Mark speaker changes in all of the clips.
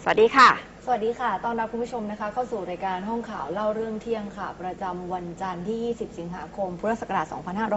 Speaker 1: สวัสดีค่ะ
Speaker 2: สวัสดีค่ะต้อนรับคุณผู้ชมนะคะเข้าสู่รายการห้องข่าวเล่าเรื่องเที่ยงค่ะประจำวันจันทร์ที่ 20 สิงหาคม พุทธศักราช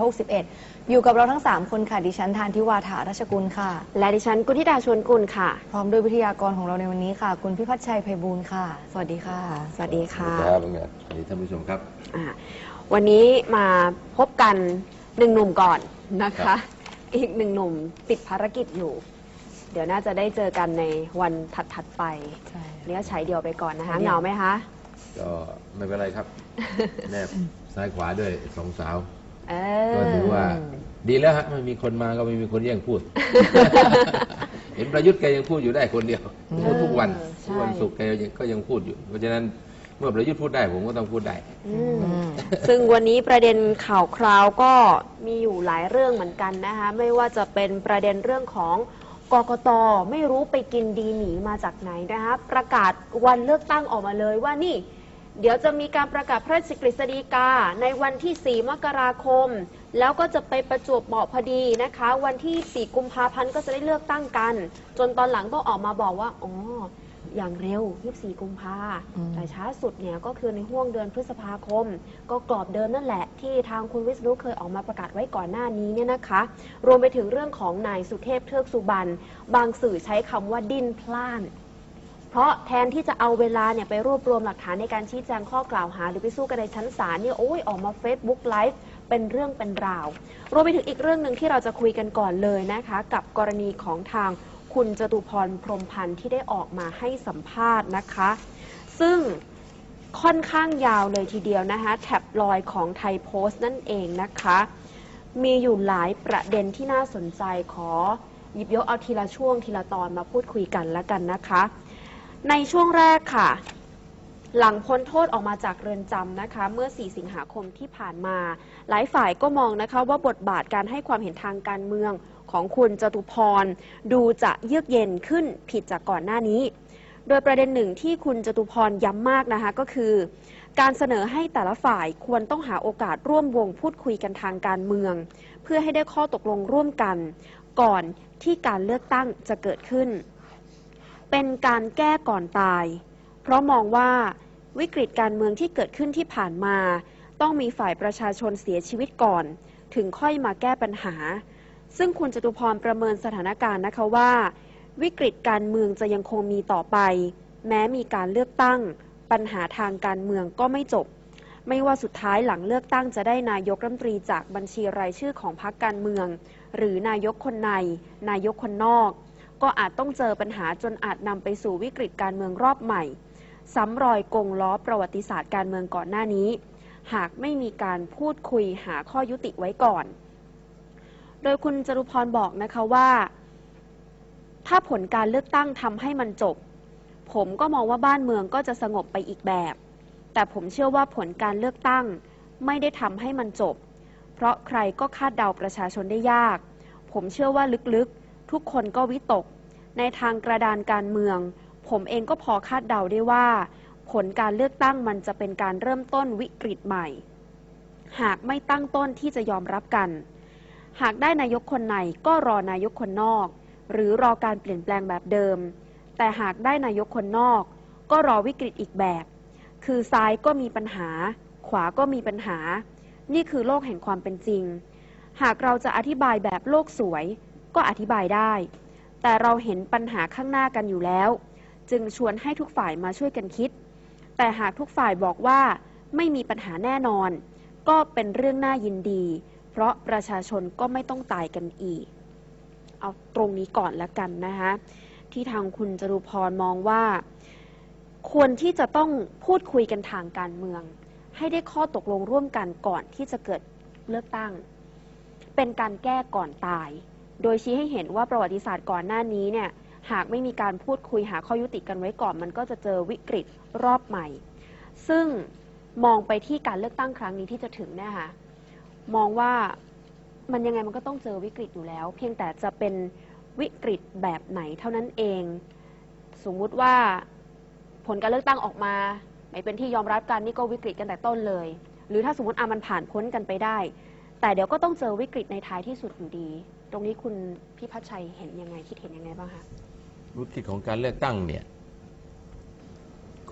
Speaker 2: 2561 อยู่กับเราทั้ง 3 คนค่ะดิฉันทานทิวาถาราชกุลค่ะ
Speaker 1: และดิฉันกุธิดาชวนกุลค่ะ
Speaker 2: พร้อมด้วยวิทยากรของเราในวันนี้ค่ะคุณพิพัฒน์ชัยไพบูลย์ค่ะสวัสดีค่ะ
Speaker 1: สวัสดีค่ะ
Speaker 3: ครับสวัสดีท่านผู้ชมครับ
Speaker 1: วันนี้มาพบกันหนึ่งหนุ่มก่อนนะคะอีกหนึ่งหนุ่มติดภารกิจอยู่เดี๋ยวน่าจะได้เจอกันในวันถัดๆไปนี่ก็ใช้เดียวไปก่อนนะคะเหงาไหมคะ
Speaker 3: ก็ไม่เป็นไรครับแนบซ้ายขวาด้วยสองสาว
Speaker 1: ก็
Speaker 3: ถือว่าดีแล้วฮะไม่มีคนมาก็ไม่มีคนแย่งพูด เห็นประยุทธ์แกยังพูดอยู่ได้คนเดียวพูดทุกวันศุกร์แกก็ยังพูดอยู่เพราะฉะนั้นเมื่อประยุทธ์พูดได้ผมก็ต้องพูดได้
Speaker 1: ซึ่งวันนี้ประเด็นข่าวคราวก็มีอยู่หลายเรื่องเหมือนกันนะคะไม่ว่าจะเป็นประเด็นเรื่องของกกต.ไม่รู้ไปกินดีหนีมาจากไหนนะคะประกาศวันเลือกตั้งออกมาเลยว่านี่เดี๋ยวจะมีการประกาศพระราชกฤษฎีกาในวันที่ 4 มกราคมแล้วก็จะไปประจวบเหมาะพอดีนะคะวันที่ 4 กุมภาพันธ์ก็จะได้เลือกตั้งกันจนตอนหลังก็ออกมาบอกว่าอ๋ออย่างเร็ว 24 กุมภาแต่ช้าสุดเนี่ยก็คือในห่วงเดือนพฤษภาคมก็กรอบเดิมนั่นแหละที่ทางคุณวิษณุเคยออกมาประกาศไว้ก่อนหน้านี้เนี่ยนะคะรวมไปถึงเรื่องของนายสุเทพเทือกสุบรรณบางสื่อใช้คำว่าดิ้นพล่านเพราะแทนที่จะเอาเวลาเนี่ยไปรวบรวมหลักฐานในการชี้แจงข้อกล่าวหาหรือไปสู้กันในชั้นศาลเนี่ยโอ้ยออกมา Facebook Live เป็นเรื่องเป็นราวรวมไปถึงอีกเรื่องหนึ่งที่เราจะคุยกันก่อนเลยนะคะกับกรณีของทางคุณจตุพรพรหมพันธ์ที่ได้ออกมาให้สัมภาษณ์นะคะซึ่งค่อนข้างยาวเลยทีเดียวนะคะแท็บลอยด์ของไทยโพสต์นั่นเองนะคะมีอยู่หลายประเด็นที่น่าสนใจขอหยิบยกเอาทีละช่วงทีละตอนมาพูดคุยกันแล้วกันนะคะในช่วงแรกค่ะหลังพ้นโทษออกมาจากเรือนจำนะคะเมื่อ 4 สิงหาคมที่ผ่านมาหลายฝ่ายก็มองนะคะว่าบทบาทการให้ความเห็นทางการเมืองของคุณจตุพรดูจะเยือกเย็นขึ้นผิดจากก่อนหน้านี้โดยประเด็นหนึ่งที่คุณจตุพรย้ำมากนะคะก็คือการเสนอให้แต่ละฝ่ายควรต้องหาโอกาสร่วมวงพูดคุยกันทางการเมืองเพื่อให้ได้ข้อตกลงร่วมกันก่อนที่การเลือกตั้งจะเกิดขึ้นเป็นการแก้ก่อนตายเพราะมองว่าวิกฤตการเมืองที่เกิดขึ้นที่ผ่านมาต้องมีฝ่ายประชาชนเสียชีวิตก่อนถึงค่อยมาแก้ปัญหาซึ่งคุณจตุพรประเมินสถานการณ์นะคะว่าวิกฤตการเมืองจะยังคงมีต่อไปแม้มีการเลือกตั้งปัญหาทางการเมืองก็ไม่จบไม่ว่าสุดท้ายหลังเลือกตั้งจะได้นายกรัฐมนตรีจากบัญชีรายชื่อของพรรคการเมืองหรือนายกคนในนายกคนนอกก็อาจต้องเจอปัญหาจนอาจนำไปสู่วิกฤตการเมืองรอบใหม่ซ้ำรอยกงล้อประวัติศาสตร์การเมืองก่อนหน้านี้หากไม่มีการพูดคุยหาข้อยุติไว้ก่อนโดยคุณจตุพรบอกนะคะว่าถ้าผลการเลือกตั้งทำให้มันจบผมก็มองว่าบ้านเมืองก็จะสงบไปอีกแบบแต่ผมเชื่อว่าผลการเลือกตั้งไม่ได้ทำให้มันจบเพราะใครก็คาดเดาประชาชนได้ยากผมเชื่อว่าลึกๆทุกคนก็วิตกในทางกระดานการเมืองผมเองก็พอคาดเดาได้ว่าผลการเลือกตั้งมันจะเป็นการเริ่มต้นวิกฤตใหม่หากไม่ตั้งต้นที่จะยอมรับกันหากได้นายกคนในก็รอนายกคนนอกหรือรอการเปลี่ยนแปลงแบบเดิมแต่หากได้นายกคนนอกก็รอวิกฤตอีกแบบคือซ้ายก็มีปัญหาขวาก็มีปัญหานี่คือโลกแห่งความเป็นจริงหากเราจะอธิบายแบบโลกสวยก็อธิบายได้แต่เราเห็นปัญหาข้างหน้ากันอยู่แล้วจึงชวนให้ทุกฝ่ายมาช่วยกันคิดแต่หากทุกฝ่ายบอกว่าไม่มีปัญหาแน่นอนก็เป็นเรื่องน่ายินดีเพราะประชาชนก็ไม่ต้องตายกันอีกเอาตรงนี้ก่อนละกันนะคะที่ทางคุณจตุพรมองว่าควรที่จะต้องพูดคุยกันทางการเมืองให้ได้ข้อตกลงร่วมกันก่อนที่จะเกิดเลือกตั้งเป็นการแก้ก่อนตายโดยชี้ให้เห็นว่าประวัติศาสตร์ก่อนหน้านี้เนี่ยหากไม่มีการพูดคุยหาข้อยุติกันไว้ก่อนมันก็จะเจอวิกฤตรอบใหม่ซึ่งมองไปที่การเลือกตั้งครั้งนี้ที่จะถึงนะคะมองว่ามันยังไงมันก็ต้องเจอวิกฤตอยู่แล้วเพียงแต่จะเป็นวิกฤตแบบไหนเท่านั้นเองสมมุติว่าผลการเลือกตั้งออกมาไม่เป็นที่ยอมรับกันนี่ก็วิกฤตกันแต่ต้นเลยหรือถ้าสมมติมันผ่านพ้นกันไปได้แต่เดี๋ยวก็ต้องเจอวิกฤตในท้ายที่สุดอยู่ดีตรงนี้คุณพิพัฒน์ชัยเห็นยังไงคิดเห็นยังไงบ้างคะ
Speaker 3: วิกฤตของการเลือกตั้งเนี่ย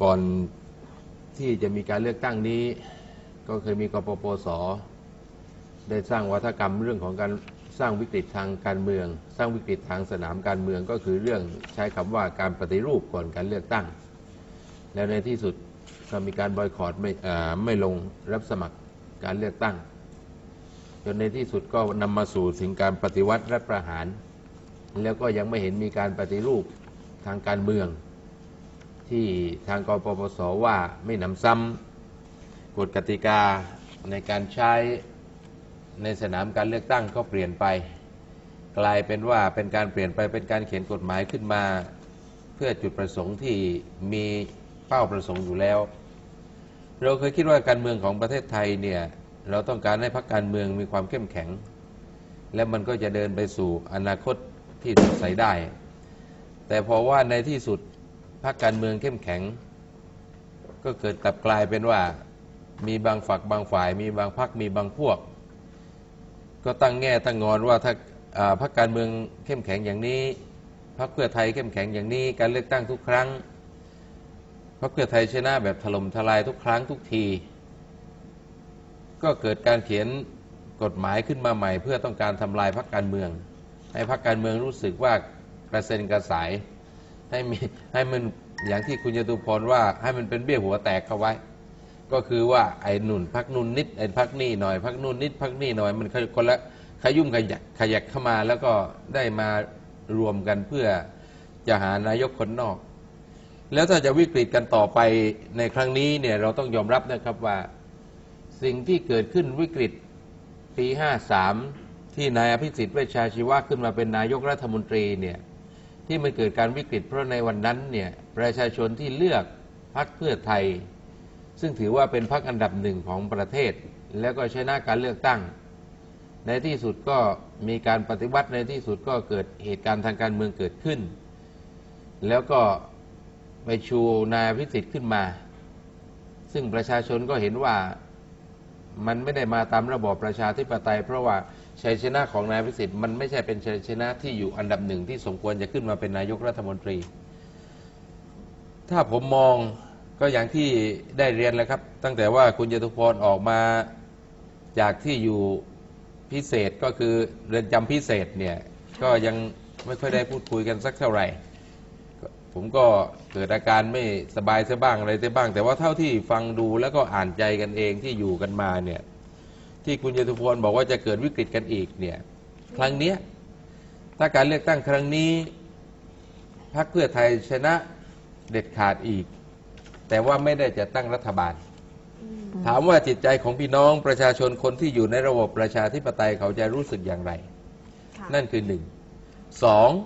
Speaker 3: ก่อนที่จะมีการเลือกตั้งนี้ก็เคยมีกปปส.ได้สร้างวัฒกรรมเรื่องของการสร้างวิกฤตทางการเมือง สร้างวิกฤตทางสนามการเมืองก็คือเรื่องใช้คำว่าการปฏิรูปก่อนการเลือกตั้งแล้วในที่สุดก็มีการบอยคอตไม่ลงรับสมัครการเลือกตั้งจนในที่สุดก็นำมาสู่ถึงการปฏิวัติรัฐประหารแล้วก็ยังไม่เห็นมีการปฏิรูปทางการเมืองที่ทางกปปส.ว่าไม่นำซ้ำกฎกติกาในการใช้ในสนามการเลือกตั้งก็เปลี่ยนไปกลายเป็นว่าเป็นการเปลี่ยนไปเป็นการเขียนกฎหมายขึ้นมาเพื่อจุดประสงค์ที่มีเป้าประสงค์อยู่แล้วเราเคยคิดว่าการเมืองของประเทศไทยเนี่ยเราต้องการให้พรรคการเมืองมีความเข้มแข็งและมันก็จะเดินไปสู่อนาคตที่สดใสได้แต่พอว่าในที่สุดพรรคการเมืองเข้มแข็งก็เกิดกลับกลายเป็นว่ามีบางฝักบางฝ่ายมีบางพรรคมีบางพวกก็ตั้งแง่ตั้งงอนว่าถ้าพรรคการเมืองเข้มแข็งอย่างนี้พรรคเพื่อไทยเข้มแข็งอย่างนี้การเลือกตั้งทุกครั้งพรรคเพื่อไทยชนะแบบถล่มทลายทุกครั้งทุกทีก็เกิดการเขียนกฎหมายขึ้นมาใหม่เพื่อต้องการทำลายพรรคการเมืองให้พรรคการเมืองรู้สึกว่ากระเซ็นกระสายให้มันอย่างที่คุณจตุพรว่าให้มันเป็นเบี้ยหัวแตกเข้าไว้ก็คือว่าไอ้นุ่นพักนุ่นนิดไอ้พักนี่หน่อยพักนุ่นนิดพักนี่หน่อยมันคนละขยุ่มขยักเข้ามาแล้วก็ได้มารวมกันเพื่อจะหานายกคนนอกแล้วถ้าจะวิกฤตกันต่อไปในครั้งนี้เนี่ยเราต้องยอมรับนะครับว่าสิ่งที่เกิดขึ้นวิกฤตปี53ที่นายอภิสิทธิ์เวชชาชีวะขึ้นมาเป็นนายกรัฐมนตรีเนี่ยที่มันเกิดการวิกฤตเพราะในวันนั้นเนี่ยประชาชนที่เลือกพรรคเพื่อไทยซึ่งถือว่าเป็นพรรคอันดับหนึ่งของประเทศแล้วก็ชนะการเลือกตั้งในที่สุดก็มีการปฏิวัติในที่สุดก็เกิดเหตุการณ์ทางการเมืองเกิดขึ้นแล้วก็ไปชูนายอภิสิทธิ์ขึ้นมาซึ่งประชาชนก็เห็นว่ามันไม่ได้มาตามระบอบประชาธิปไตยเพราะว่าชัยชนะของนายอภิสิทธิ์มันไม่ใช่เป็นชัยชนะที่อยู่อันดับหนึ่งที่สมควรจะขึ้นมาเป็นนายกรัฐมนตรีถ้าผมมองก็อย่างที่ได้เรียนแล้วครับตั้งแต่ว่าคุณจตุพรออกมาจากที่อยู่พิเศษก็คือเรือนจำพิเศษเนี่ยก็ยังไม่ค่อยได้พูดคุยกันสักเท่าไหร่ผมก็เกิดอาการไม่สบายซะบ้างอะไรซะบ้างแต่ว่าเท่าที่ฟังดูแล้วก็อ่านใจกันเองที่อยู่กันมาเนี่ยที่คุณจตุพรบอกว่าจะเกิดวิกฤตกันอีกเนี่ยครั้งนี้ถ้าการเลือกตั้งครั้งนี้พรรคเพื่อไทยชนะเด็ดขาดอีกแต่ว่าไม่ได้จะตั้งรัฐบาลถามว่าจิตใจของพี่น้องประชาชนคนที่อยู่ในระบบประชาธิปไตยเขาจะรู้สึกอย่างไรนั่นคือ1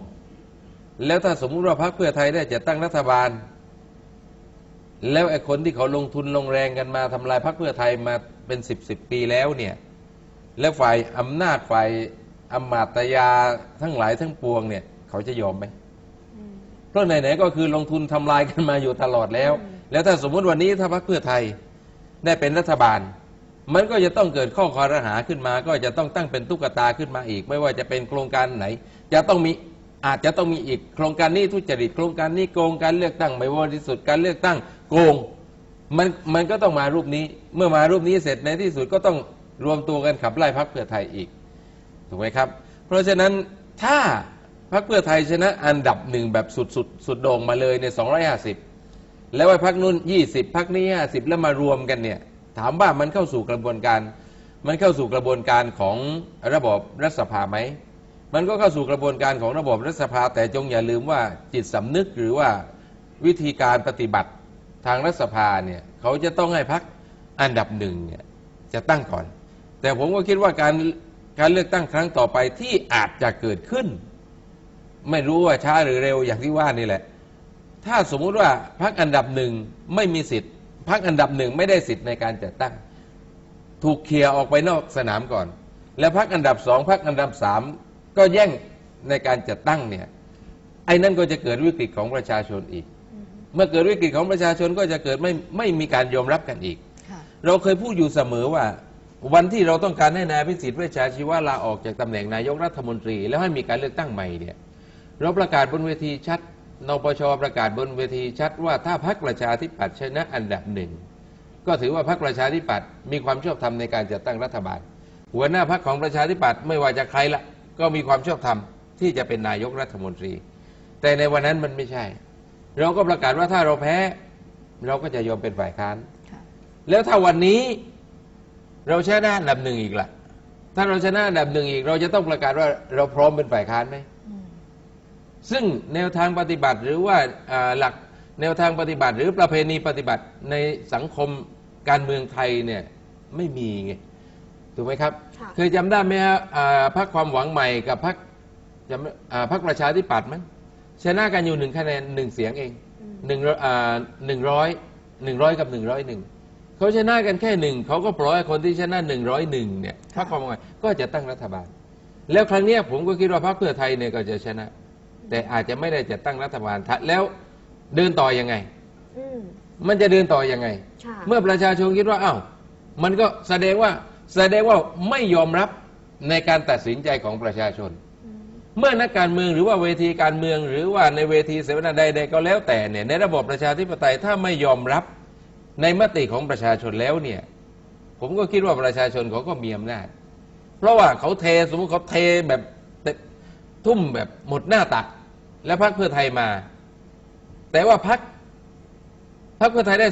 Speaker 3: 2แล้วถ้าสมมุติว่าพรรคเพื่อไทยได้จะตั้งรัฐบาลแล้วไอ้คนที่เขาลงทุนลงแรงกันมาทำลายพรรคเพื่อไทยมาเป็น10 ปีแล้วเนี่ยแล้วฝ่ายอำนาจฝ่ายอำมาตยาทั้งหลายทั้งปวงเนี่ยเขาจะยอมไหมเพราะไหนๆก็คือลงทุนทำลายกันมาอยู่ตลอดแล้วถ้าสมมุติวันนี้ถ้าพรรคเพื่อไทยได้เป็นรัฐบาลมันก็จะต้องเกิดข้อคอรหาขึ้นมาก็จะต้องตั้งเป็นตุ๊กตาขึ้นมาอีกไม่ว่าจะเป็นโครงการไหนจะต้องมีอาจจะต้องมีอีกโครงการนี้ทุจริตโครงการนี้โกงการเลือกตั้งไม่บริสุทธิ์การเลือกตั้งโกงมันก็ต้องมารูปนี้เมื่อมารูปนี้เสร็จในที่สุดก็ต้องรวมตัวกันขับไล่พรรคเพื่อไทยอีกถูกไหมครับเพราะฉะนั้นถ้าพรรคเพื่อไทยชนะอันดับ1แบบสุดโด่งมาเลยใน250แล้วไอ้พรรคนู้น20พรรคนี้50แล้วมารวมกันเนี่ยถามว่ามันเข้าสู่กระบวนการของระบบรัฐสภาไหมมันก็เข้าสู่กระบวนการของระบบรัฐสภาแต่จงอย่าลืมว่าจิตสำนึกหรือว่าวิธีการปฏิบัติทางรัฐสภาเนี่ยเขาจะต้องให้พรรคอันดับ1เนี่ยจะตั้งก่อนแต่ผมก็คิดว่าการเลือกตั้งครั้งต่อไปที่อาจจะเกิดขึ้นไม่รู้ว่าช้าหรือเร็วอย่างที่ว่านี่แหละถ้าสมมุติว่าพรรคอันดับ1ไม่มีสิทธิ์พรรคอันดับ1ไม่ได้สิทธิ์ในการจัดตั้งถูกเคลียร์ออกไปนอกสนามก่อนแล้วพรรคอันดับ2พรรคอันดับ3ก็แย่งในการจัดตั้งเนี่ยไอ้นั่นก็จะเกิดวิกฤตของประชาชนอีกเมื่อเกิดวิกฤตของประชาชนก็จะเกิดไม่มีการยอมรับกันอีกเราเคยพูดอยู่เสมอว่าวันที่เราต้องการให้นายอภิสิทธิ์เวชชาชีวะลาออกจากตำแหน่งนายกรัฐมนตรีแล้วให้มีการเลือกตั้งใหม่เนี่ยเราประกาศบนเวทีชัดนปชประกาศบนเวทีชัดว่าถ้าพรรคประชาธิปัตย์ชนะอันดับหนึ่งก็ถือว่าพรรคประชาธิปัตย์มีความชอบธรรมในการจัดตั้งรัฐบาลหัวหน้าพรรคของประชาธิปัตย์ไม่ว่าจะใครละก็มีความชอบธรรมที่จะเป็นนายกรัฐมนตรีแต่ในวันนั้นมันไม่ใช่เราก็ประกาศว่าถ้าเราแพ้เราก็จะยอมเป็นฝ่ายค้านแล้วถ้าวันนี้เราชนะอันดับหนึ่งอีกล่ะถ้าเราชนะอันดับหนึ่งอีกเราจะต้องประกาศว่าเราพร้อมเป็นฝ่ายค้านไหมซึ่งแนวทางปฏิบัติหรือว่าหลักแนวทางปฏิบัติหรือประเพณีปฏิบัติในสังคมการเมืองไทยเนี่ยไม่มีไงถูกไหมครับเคยจำได้ไหมฮะพรรคความหวังใหม่กับพรรคประชาธิปัตย์มั้งชนะกันอยู่1 คะแนน1 เสียงเอง100กับ101เขาชนะกันแค่1เขาก็ปล่อยให้คนที่ชนะ101เนี่ยพรรคความหวังใหม่ก็จะตั้งรัฐบาลแล้วครั้งนี้ผมก็คิดว่าพรรคเพื่อไทยเนี่ยก็จะชนะแต่อาจจะไม่ได้จัดตั้งรัฐบาลแล้วเดินต่อยังไงมันจะเดินต่อยังไงเมื่อประชาชนคิดว่าอ้าวมันก็แสดงว่าไม่ยอมรับในการตัดสินใจของประชาชนเมื่อนักการเมืองหรือว่าเวทีการเมืองหรือว่าในเวทีเสวนาใดๆก็แล้วแต่เนี่ยในระบบประชาธิปไตยถ้าไม่ยอมรับในมติของประชาชนแล้วเนี่ยผมก็คิดว่าประชาชนเขาก็มีอำนาจเพราะว่าเขาเทสมมติเขาเทแบบทุ่มแบบหมดหน้าตักแล้วพรรคเพื่อไทยมาแต่ว่าพรรคเพื่อไทยได้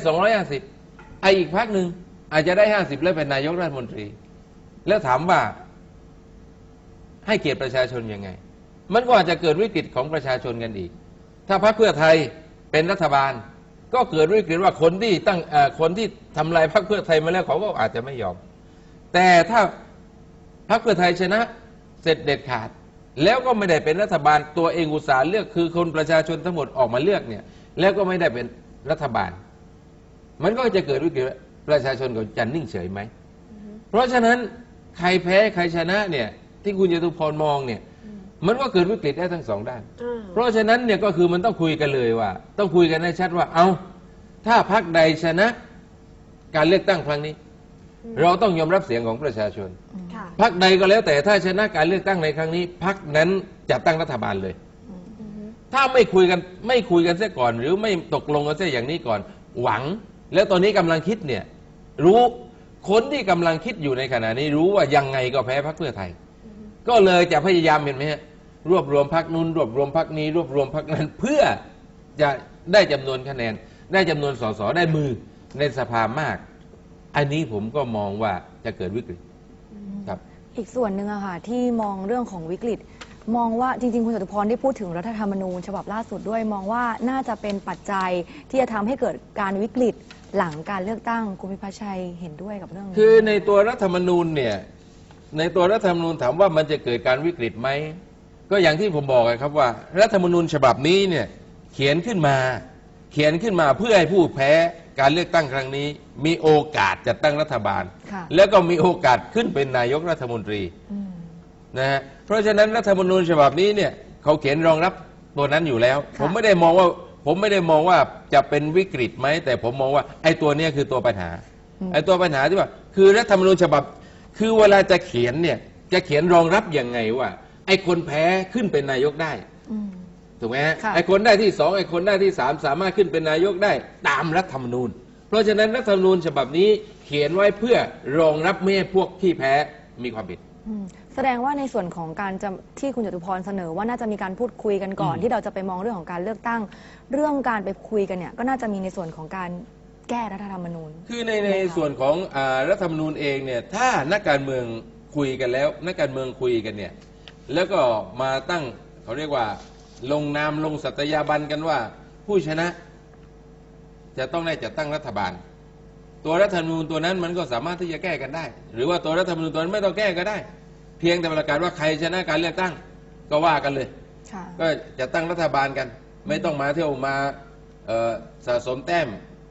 Speaker 3: 250ไออีกพรรคหนึ่งอาจจะได้50แล้วเป็นนายกรัฐมนตรีแล้วถามว่าให้เกียรติประชาชนยังไงมันก็อาจจะเกิดวิกฤตของประชาชนกันอีกถ้าพรรคเพื่อไทยเป็นรัฐบาลก็เกิดวิกฤตว่าคนที่ทำลายพรรคเพื่อไทยมาแล้วเขาก็อาจจะไม่ยอมแต่ถ้าพรรคเพื่อไทยชนะเสร็จเด็ดขาดแล้วก็ไม่ได้เป็นรัฐบาลตัวเองอุตส่าห์เลือกคือคนประชาชนทั้งหมดออกมาเลือกเนี่ยแล้วก็ไม่ได้เป็นรัฐบาลมันก็จะเกิดวิกฤตประชาชนก็จะนิ่งเฉยไหมเพราะฉะนั้นใครแพ้ใครชนะเนี่ยที่คุณจตุพรมองเนี่ยมันก็เกิดวิกฤตได้ทั้งสองด้านเพราะฉะนั้นเนี่ยก็คือมันต้องคุยกันเลยว่าต้องคุยกันให้ชัดว่าเอาถ้าพรรคใดชนะการเลือกตั้งครั้งนี้เราต้องยอมรับเสียงของประชาชนพรรคใดก็แล้วแต่ถ้าชนะการเลือกตั้งในครั้งนี้พรรคนั้นจะตั้งรัฐบาลเลยถ้าไม่คุยกันเสียก่อนหรือไม่ตกลงกันเสียอย่างนี้ก่อนหวังแล้วตอนนี้กำลังคิดเนี่ยรู้คนที่กำลังคิดอยู่ในขณะนี้รู้ว่ายังไงก็แพ้พรรคเพื่อไทยก็เลยจะพยายามเห็นไหมฮะรวบรวมพรรคนู้นรวบรวมพรรคนี้รวบรวมพรรคนั้นเพื่อจะได้จำนวนคะแนนได้จำนวนสสได้มือในสภามากอันนี้ผมก็มองว่าจะเกิดวิกฤตครับ
Speaker 2: อีกส่วนหนึ่งอะค่ะที่มองเรื่องของวิกฤตมองว่าจริงๆคุณจตุพรได้พูดถึงรัฐธรรมนูญฉบับล่าสุดด้วยมองว่าน่าจะเป็นปัจจัยที่จะทำให้เกิดการวิกฤตหลังการเลือกตั้งคุณพิพัฒน์ชัยเห็นด้วยกับเรื่องนี้
Speaker 3: คือในตัวรัฐธรรมนูญเนี่ยในตัวรัฐธรรมนูญถามว่ามันจะเกิดการวิกฤตไหมก็อย่างที่ผมบอกครับว่ารัฐธรรมนูญฉบับนี้เนี่ยเขียนขึ้นมาเพื่อให้ผู้แพ้การเลือกตั้งครั้งนี้มีโอกาสจัดตั้งรัฐบาลแล้วก็มีโอกาสขึ้นเป็นนายกรัฐมนตรีนะฮะเพราะฉะนั้นรัฐธรรมนูญฉบับนี้เนี่ยเขาเขียนรองรับตัวนั้นอยู่แล้วผมไม่ได้มองว่าจะเป็นวิกฤตไหมแต่ผมมองว่าไอ้ตัวนี้คือตัวปัญหาไอ้ตัวปัญหาที่ว่าคือรัฐธรรมนูญฉบับคือเวลาจะเขียนเนี่ยจะเขียนรองรับยังไงว่าไอ้คนแพ้ขึ้นเป็นนายกได้ถูกไหมฮะไอ้คนได้ที่2ไอ้คนได้ที่3สามารถขึ้นเป็นนายกได้ตามรัฐธรรมนูญเพราะฉะนั้นรัฐธรรมนูญฉบับนี้เขียนไว้เพื่อรองรับไม่ให้พวกที่แพ้มีความผิด
Speaker 2: แสดงว่าในส่วนของการที่คุณจตุพรเสนอว่าน่าจะมีการพูดคุยกันก่อนที่เราจะไปมองเรื่องของการเลือกตั้งเรื่องการไปคุยกันเนี่ยก็น่าจะมีในส่วนของการแก้รัฐธรรมนูญ
Speaker 3: คือในส่วนของรัฐธรรมนูญเองเนี่ยถ้านักการเมืองคุยกันแล้วนักการเมืองคุยกันเนี่ยแล้วก็มาตั้งเขาเรียกว่าลงนามลงสัตยาบันกันว่าผู้ชนะจะต้องได้จัดตั้งรัฐบาลตัวรัฐธรรมนูญตัวนั้นมันก็สามารถที่จะแก้กันได้หรือว่าตัวรัฐธรรมนูญตัวนั้นไม่ต้องแก้ก็ได้เพียงแต่ประกาศว่าใครชนะการเลือกตั้งก็ว่ากันเลยก็จะตั้งรัฐบาลกันไม่ต้องมาเที่ยวมาสะสมแต้ม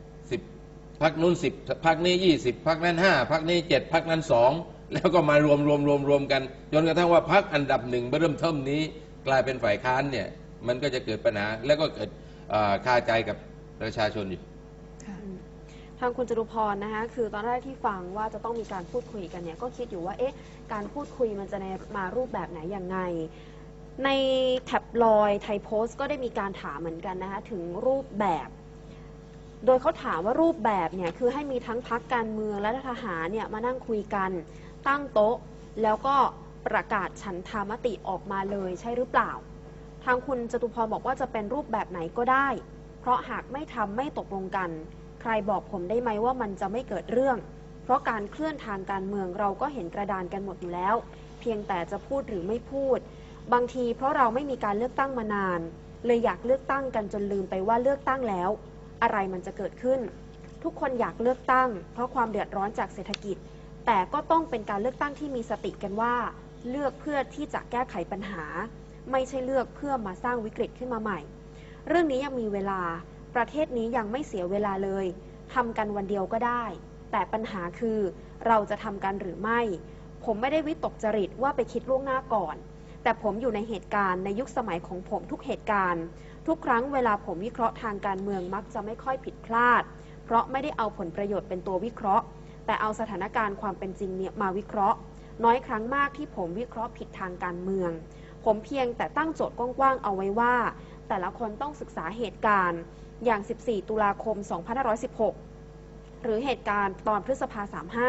Speaker 3: 10พรรคนู้น10พรรคนี้20พรรคนั้น5พรรคนี้7พรรคนั้น2แล้วก็มารวมกันจนกระทั่งว่าพรรคอันดับ1เริ่มเทิมนี้กลายเป็นฝ่ายค้านเนี่ยมันก็จะเกิดปัญหาแล้วก็เกิดคาใจกับประชาชนอยู่
Speaker 1: ทางคุณจตุพรนะคะคือตอนแรกที่ฟังว่าจะต้องมีการพูดคุยกันเนี่ยก็คิดอยู่ว่าเอ๊ะการพูดคุยมันจะมารูปแบบไหนยังไงในแท็บลอยด์ไทยโพสต์ก็ได้มีการถามเหมือนกันนะคะถึงรูปแบบ โดยเขาถามว่ารูปแบบเนี่ยคือให้มีทั้งพรรคการเมืองและทหารเนี่ยมานั่งคุยกันตั้งโต๊ะ แล้วก็ประกาศฉันทามติออกมาเลยใช่หรือเปล่า ทางคุณจตุพรบอกว่าจะเป็นรูปแบบไหนก็ได้ เพราะหากไม่ทำไม่ตกลงกัน ใครบอกผมได้ไหมว่ามันจะไม่เกิดเรื่อง เพราะการเคลื่อนทางการเมืองเราก็เห็นกระดานกันหมดอยู่แล้ว เพียงแต่จะพูดหรือไม่พูด บางทีเพราะเราไม่มีการเลือกตั้งมานาน เลยอยากเลือกตั้งกันจนลืมไปว่าเลือกตั้งแล้ว อะไรมันจะเกิดขึ้น ทุกคนอยากเลือกตั้ง เพราะความเดือดร้อนจากเศรษฐกิจ แต่ก็ต้องเป็นการเลือกตั้งที่มีสติกันว่า เลือกเพื่อที่จะแก้ไขปัญหา ไม่ใช่เลือกเพื่อมาสร้างวิกฤตขึ้นมาใหม่ เรื่องนี้ยังมีเวลา ประเทศนี้ยังไม่เสียเวลาเลยทำกันวันเดียวก็ได้ แต่ปัญหาคือเราจะทำกันหรือไม่ ผมไม่ได้วิตกจริตว่าไปคิดล่วงหน้าก่อน แต่ผมอยู่ในเหตุการณ์ในยุคสมัยของผมทุกเหตุการณ์ ทุกครั้งเวลาผมวิเคราะห์ทางการเมืองมักจะไม่ค่อยผิดพลาด เพราะไม่ได้เอาผลประโยชน์เป็นตัววิเคราะห์ แต่เอาสถานการณ์ความเป็นจริงเนี่ยมาวิเคราะห์ น้อยครั้งมากที่ผมวิเคราะห์ผิดทางการเมือง ผมเพียงแต่ตั้งโจทย์กว้างๆเอาไว้ว่า แต่ละคนต้องศึกษาเหตุการณ์อย่าง 14 ตุลาคม 2516 หรือเหตุการณ์ตอนพฤษภา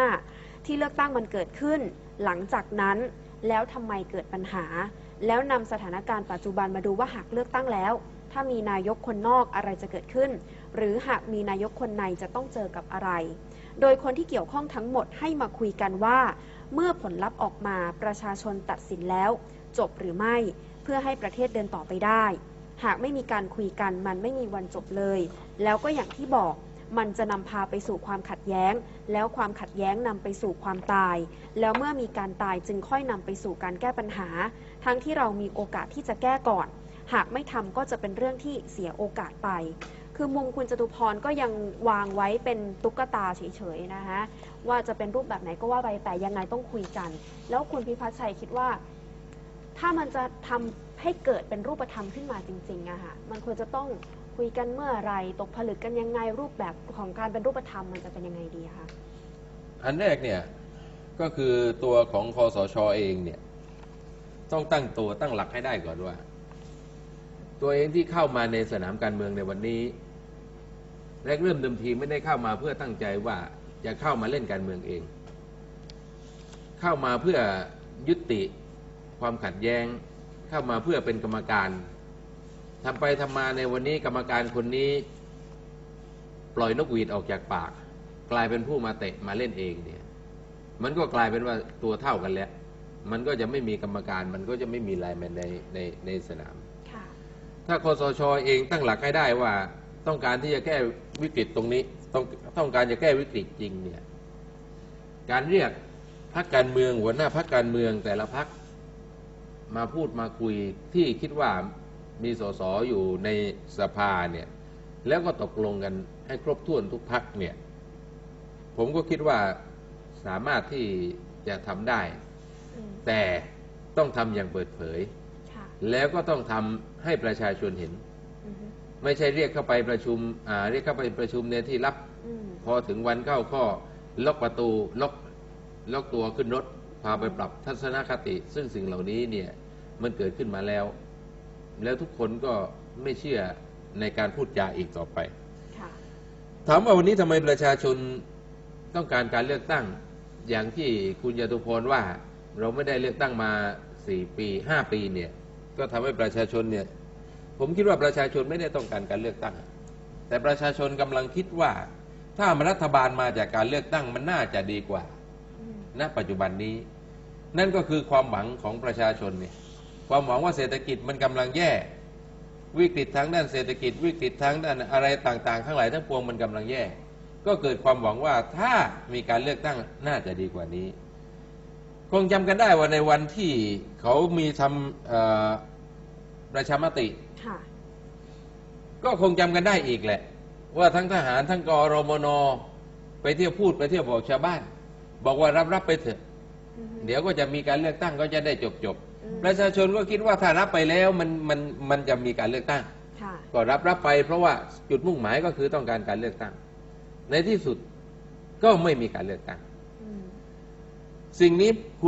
Speaker 1: 35 ที่เลือกตั้งมันเกิดขึ้น หลังจากนั้นแล้วทำไมเกิดปัญหา แล้วนำสถานการณ์ปัจจุบันมาดูว่าหากเลือกตั้งแล้ว ถ้ามีนายกคนนอกอะไรจะเกิดขึ้น หรือหากมีนายกคนในจะต้องเจอกับอะไร โดยคนที่เกี่ยวข้องทั้งหมดให้มาคุยกันว่า เมื่อผลลัพธ์ออกมาประชาชนตัดสินแล้ว จบหรือไม่เพื่อให้ประเทศเดินต่อไปได้ หากไม่มีการคุยกันมันไม่มีวันจบเลย แล้วก็อย่างที่บอกมันจะนำพาไปสู่ความขัดแย้ง แล้วความขัดแย้งนำไปสู่ความตาย แล้วเมื่อมีการตายจึงค่อยนำไปสู่การแก้ปัญหา ทั้งที่เรามีโอกาสที่จะแก้ก่อน หากไม่ทำก็จะเป็นเรื่องที่เสียโอกาสไป คือมุมคุณจตุพรก็ยังวางไว้เป็นตุ๊กตาเฉยๆนะคะว่าจะเป็นรูปแบบไหนก็ว่าไปแต่ยังไงต้องคุยกัน แล้วคุณพิพัฒน์ชัยคิดว่า ถ้ามันจะทำให้เกิดเป็นรูปธรรมขึ้นมาจริงๆอะค่ะมันควรจะต้องคุยกันเมื่อไหรตกผลึกกันยังไงรูปแบบของการเป็นรูปธรรมมันจะเป็นยังไงดีคะ
Speaker 3: อันแรกเนี่ยก็คือตัวของคสช.เองเนี่ยต้องตั้งตัวตั้งหลักให้ได้ก่อนว่า ตัวเองที่เข้ามาในสนามการเมืองในวันนี้แรกเริ่มเดิมทีไม่ได้เข้ามาเพื่อตั้งใจว่าจะเข้ามาเล่นการเมืองเอง เข้ามาเพื่อยุติความขัดแย้งเข้ามาเพื่อเป็นกรรมการทำไปทำมาในวันนี้กรรมการคนนี้ปล่อยนกหวีดออกจากปากกลายเป็นผู้มาเตะมาเล่นเองเนี่ยมันก็กลายเป็นว่าตัวเท่ากันแล้วมันก็จะไม่มีกรรมการมันก็จะไม่มีไลน์แมนในสนามถ้าคสช.เองตั้งหลักให้ได้ว่าต้องการที่จะแก้วิกฤตตรงนี้ต้องการจะแก้วิกฤตจริงเนี่ยการเรียกพรรคการเมืองหัวหน้าพรรคการเมืองแต่ละพรรคมาพูดมาคุยที่คิดว่ามีสสอยู่ในสภาเนี่ยแล้วก็ตกลงกันให้ครบถ้วนทุกพรรคเนี่ยผมก็คิดว่าสามารถที่จะทำได้แต่ต้องทำอย่างเปิดเผยแล้วก็ต้องทำให้ประชาชนเห็นไม่ใช่เรียกเข้าไปประชุมเรียกเข้าไปประชุมในที่ลับพอถึงวันเข้าข้อล็อกประตูล็อกตัวขึ้นรถพาไปปรับทัศนคติซึ่งสิ่งเหล่านี้เนี่ยมันเกิดขึ้นมาแล้วทุกคนก็ไม่เชื่อในการพูดจาอีกต่อไปถามว่าวันนี้ทำไมประชาชนต้องการการเลือกตั้งอย่างที่คุณจตุพรว่าเราไม่ได้เลือกตั้งมา4 ปี 5 ปีเนี่ยก็ทำให้ประชาชนเนี่ยผมคิดว่าประชาชนไม่ได้ต้องการการเลือกตั้งแต่ประชาชนกำลังคิดว่าถ้ารัฐบาลมาจากการเลือกตั้งมันน่าจะดีกว่าณปัจจุบันนี้นั่นก็คือความหวังของประชาชนเนี่ยความหวังว่าเศรษฐกิจมันกำลังแย่วิกฤตทางด้านเศรษฐกิจวิกฤตทางด้านอะไรต่างๆทั้งหลายทั้งปวงมันกำลังแย่ก็เกิดความหวังว่าถ้ามีการเลือกตั้งน่าจะดีกว่านี้คงจำกันได้ว่าในวันที่เขามีทำประชามติก็คงจำกันได้อีกแหละว่าทั้งทหารทั้งกรมน.ไปเที่ยวพูดไปเที่ยวบอกชาวบ้านบอกว่ารับไปเถอะเดี๋ยวก็จะมีการเลือกตั้งก็จะได้จบประชาชนก็คิดว่าถ้ารับไปแล้วมันจะมีการเลือกตั้งก็รับไปเพราะว่าจุดมุ่งหมายก็คือต้องการการเลือกตั้งในที่สุดก็ไม่มีการเลือกตั้งสิ่งนี้คุณ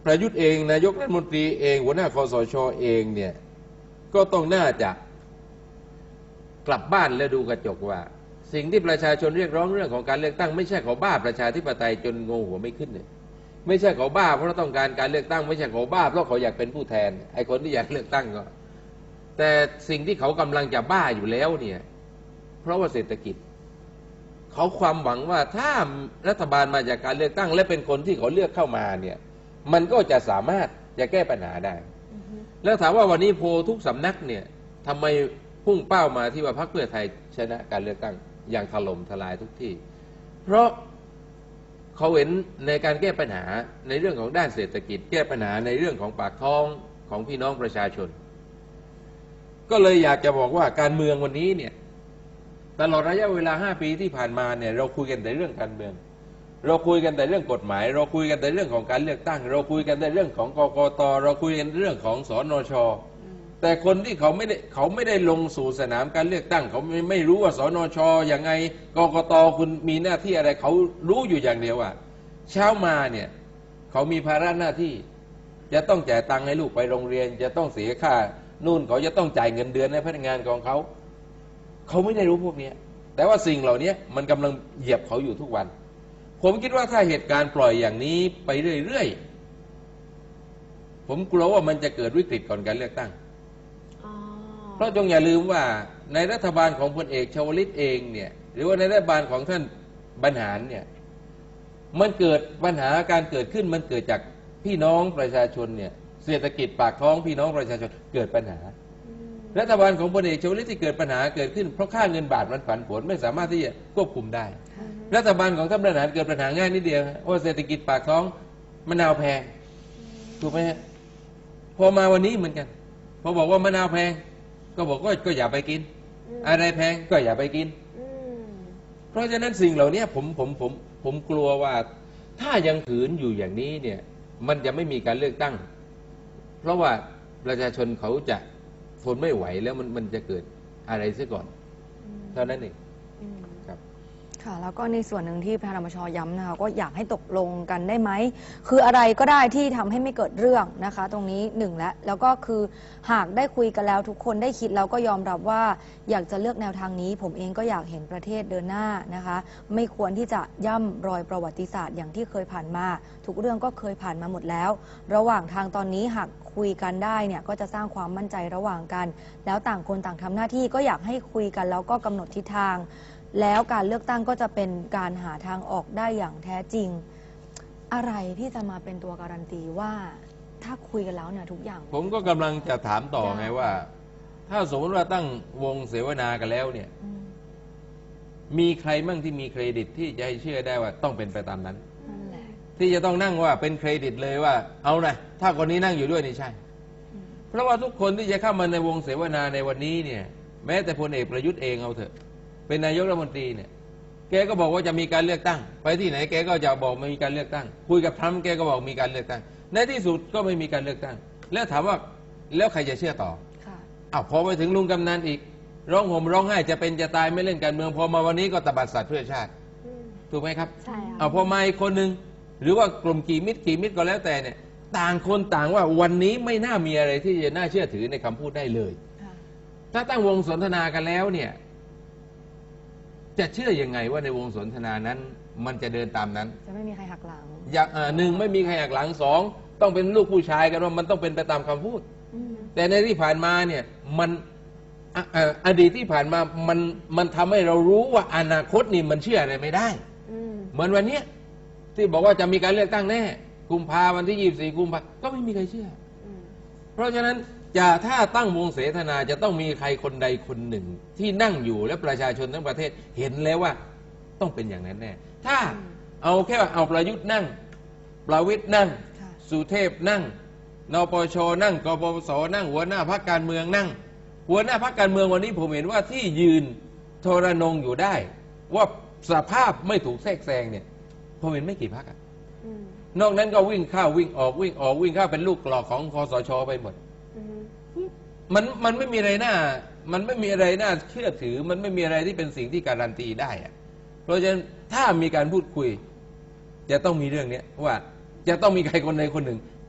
Speaker 3: ประยุทธ์เองนายกรัฐมนตรีเองหัวหน้าคสชเองเนี่ยก็ต้องน่าจะกลับบ้านแล้วดูกระจกว่า สิ่งที่ประชาชนเรียกร้องเรื่องของการเลือกตั้งไม่ใช่เขาบ้าประชาธิปไตยจนงงหัวไม่ขึ้นเนี่ยไม่ใช่เขาบ้าเพราะต้องการการเลือกตั้งไม่ใช่เขาบ้าเพราะเขาอยากเป็นผู้แทนไอ้คนที่อยากเลือกตั้งก็แต่สิ่งที่เขากำลังจะบ้าอยู่แล้วเนี่ยเพราะว่าเศรษฐกิจเขาความหวังว่าถ้ารัฐบาลมาจากการเลือกตั้งและเป็นคนที่เขาเลือกเข้ามาเนี่ยมันก็จะสามารถจะแก้ปัญหาได้แล้วถามว่าวันนี้โพลทุกสำนักเนี่ยทำไมพุ่งเป้ามาที่ว่าพรรคเพื่อไทยชนะการเลือกตั้งอย่างถล่มทลายทุกที่เพราะเขาเห็นในการแก้ปัญหาในเรื่องของด้านเศรษฐกิจแก้ปัญหาในเรื่องของปากท้องของพี่น้องประชาชนก็เลยอยากจะบอกว่าการเมืองวันนี้เนี่ยตลอดระยะเวลา5 ปีที่ผ่านมาเนี่ยเราคุยกันแต่เรื่องการเมืองเราคุยกันแต่เรื่องกฎหมายเราคุยกันแต่เรื่องของการเลือกตั้งเราคุยกันแต่เรื่องของกกตเราคุยกันเรื่องของสนช.แต่คนที่เขาไม่ได้ลงสู่สนามการเลือกตั้งเขาไม่รู้ว่าสนช.ยังไงกกตคุณมีหน้าที่อะไรเขารู้อยู่อย่างเดียวว่าเช้ามาเนี่ยเขามีภาระหน้าที่จะต้องจ่ายตังค์ให้ลูกไปโรงเรียนจะต้องเสียค่านู่นเขาจะต้องจ่ายเงินเดือนให้พนักงานของเขาไม่ได้รู้พวกนี้แต่ว่าสิ่งเหล่านี้มันกำลังเหยียบเขาอยู่ทุกวันผมคิดว่าถ้าเหตุการณ์ปล่อยอย่างนี้ไปเรื่อยๆผมกลัวว่ามันจะเกิดวิกฤตก่อนการเลือกตั้งเพราะจงอย่าลืมว่าในรัฐบาลของพลเอกชวลิตเองเนี่ยหรือว่าในรัฐบาลของท่านบรรหารเนี่ยมันเกิดปัญหาการเกิดขึ้นมันเกิดจากพี่น้องประชาชนเนี่ยเศรษฐกิจปากท้องพี่น้องประชาชนเกิดปัญหารัฐบาลของพลเอกชวลิตที่เกิดปัญหาเกิดขึ้นเพราะค่าเงินบาทมันผันผวนไม่สามารถที่จะควบคุมได้รัฐบาลของท่านบรรหารเกิดปัญหาง่ายนิดเดียวว่าเศรษฐกิจปากท้องมะนาวแพงถูกไหมฮะพอมาวันนี้เหมือนกันพอบอกว่ามะนาวแพงก็บอกก็อย่าไปกินอะไรแพงก็อย่าไปกินเพราะฉะนั้นสิ่งเหล่านี้ผมกลัวว่าถ้ายังขืนอยู่อย่างนี้เนี่ยมันจะไม่มีการเลือกตั้งเพราะว่าประชาชนเขาจะทนไม่ไหวแล้วมันจะเกิดอะไรซะก่อนเท่านั้นเองครับ
Speaker 2: ค่ะแล้วก็ในส่วนหนึ่งที่พรมช.ย้ำนะคะก็อยากให้ตกลงกันได้ไหมคืออะไรก็ได้ที่ทำให้ไม่เกิดเรื่องนะคะตรงนี้หนึ่งแล้วก็คือหากได้คุยกันแล้วทุกคนได้คิดแล้วก็ยอมรับว่าอยากจะเลือกแนวทางนี้ผมเองก็อยากเห็นประเทศเดินหน้านะคะไม่ควรที่จะย่ำรอยประวัติศาสตร์อย่างที่เคยผ่านมาทุกเรื่องก็เคยผ่านมาหมดแล้วระหว่างทางตอนนี้หากคุยกันได้เนี่ยก็จะสร้างความมั่นใจระหว่างกันแล้วต่างคนต่างทำหน้าที่ก็อยากให้คุยกันแล้วก็กำหนดทิศทางแล้วการเลือกตั้งก็จะเป็นการหาทางออกได้อย่างแท้จริงอะไรที่จะมาเป็นตัวการันตีว่าถ้าคุยกันแล้วเนี่ยทุกอย่าง
Speaker 3: ผมก็กำลังจะถามต่อไงว่าถ้าสมมติว่าตั้งวงเสวนากันแล้วเนี่ยมีใครมั่งที่มีเครดิตที่จะให้เชื่อได้ว่าต้องเป็นไปตามนั้นที่จะต้องนั่งว่าเป็นเครดิตเลยว่าเอานะถ้าคนนี้นั่งอยู่ด้วยนี่ใช่เพราะว่าทุกคนที่จะเข้ามาในวงเสวนาในวันนี้เนี่ยแม้แต่พลเอกประยุทธ์เองเอาเถอะเป็นนายกรัฐมนตรีเนี่ยแกก็บอกว่าจะมีการเลือกตั้งไปที่ไหนแกก็จะบอกมีการเลือกตั้งคุยกับทรัมป์แกก็บอกมีการเลือกตั้งในที่สุดก็ไม่มีการเลือกตั้งแล้วถามว่าแล้วใครจะเชื่อต่อพอไปถึงลุงกำนันอีกร้องห่มร้องไห้จะเป็นจะตายไม่เล่นการเมืองพอมาวันนี้ก็ตบัดสัตว์เพื่อชาติถูกไหมครับ
Speaker 1: ใช่
Speaker 3: พอมาอีกคนหนึ่งหรือว่ากลุ่มกี่มิตรก็แล้วแต่เนี่ยต่างคนต่างว่าวันนี้ไม่น่ามีอะไรที่จะน่าเชื่อถือในคำพูดได้เลยถ้าตั้งวงสนทนากันแล้วเนี่ยจะเชื่อยังไงว่าในวงสนทนานั้นมันจะเดินตามนั้น
Speaker 2: จะไม่มีใครหักหลัง
Speaker 3: อย่างหนึ่งไม่มีใครหักหลังสองต้องเป็นลูกผู้ชายกันว่ามันต้องเป็นไปตามคำพูดแต่ในที่ผ่านมาเนี่ยมันอดีตที่ผ่านมามันทำให้เรารู้ว่าอนาคตนี่มันเชื่ออะไรไม่ได้เหมือนวันนี้ที่บอกว่าจะมีการเลือกตั้งแน่กุมภาวันที่24กุมภาก็ไม่มีใครเชื่อเพราะฉะนั้นถ้าตั้งวงเสวนาจะต้องมีใครคนใดคนหนึ่งที่นั่งอยู่และประชาชนทั้งประเทศเห็นแล้วว่าต้องเป็นอย่างนั้นแน่ถ้าเอาแค่เอาประยุทธ์นั่งประวิตรนั่งสุเทพนั่งนปชนั่งกปปสนั่งหัวหน้าพรรคการเมืองนั่งหัวหน้าพรรคการเมืองวันนี้ผมเห็นว่าที่ยืนโทรนงอยู่ได้ว่าสภาพไม่ถูกแทรกแซงเนี่ยผมเห็นไม่กี่พรรคนอกนั้นก็วิ่งเข้าวิ่งออกวิ่งเข้าเป็นลูกกรอกของคสชไปหมดมันไม่มีอะไรน่ามันไม่มีอะไรน่าเชื่อถือมันไม่มีอะไรที่เป็นสิ่งที่การันตีได้อะเพราะฉะนั้นถ้ามีการพูดคุยจะต้องมีเรื่องนี้ว่าจะต้องมีใครคนใดคนหนึ่ง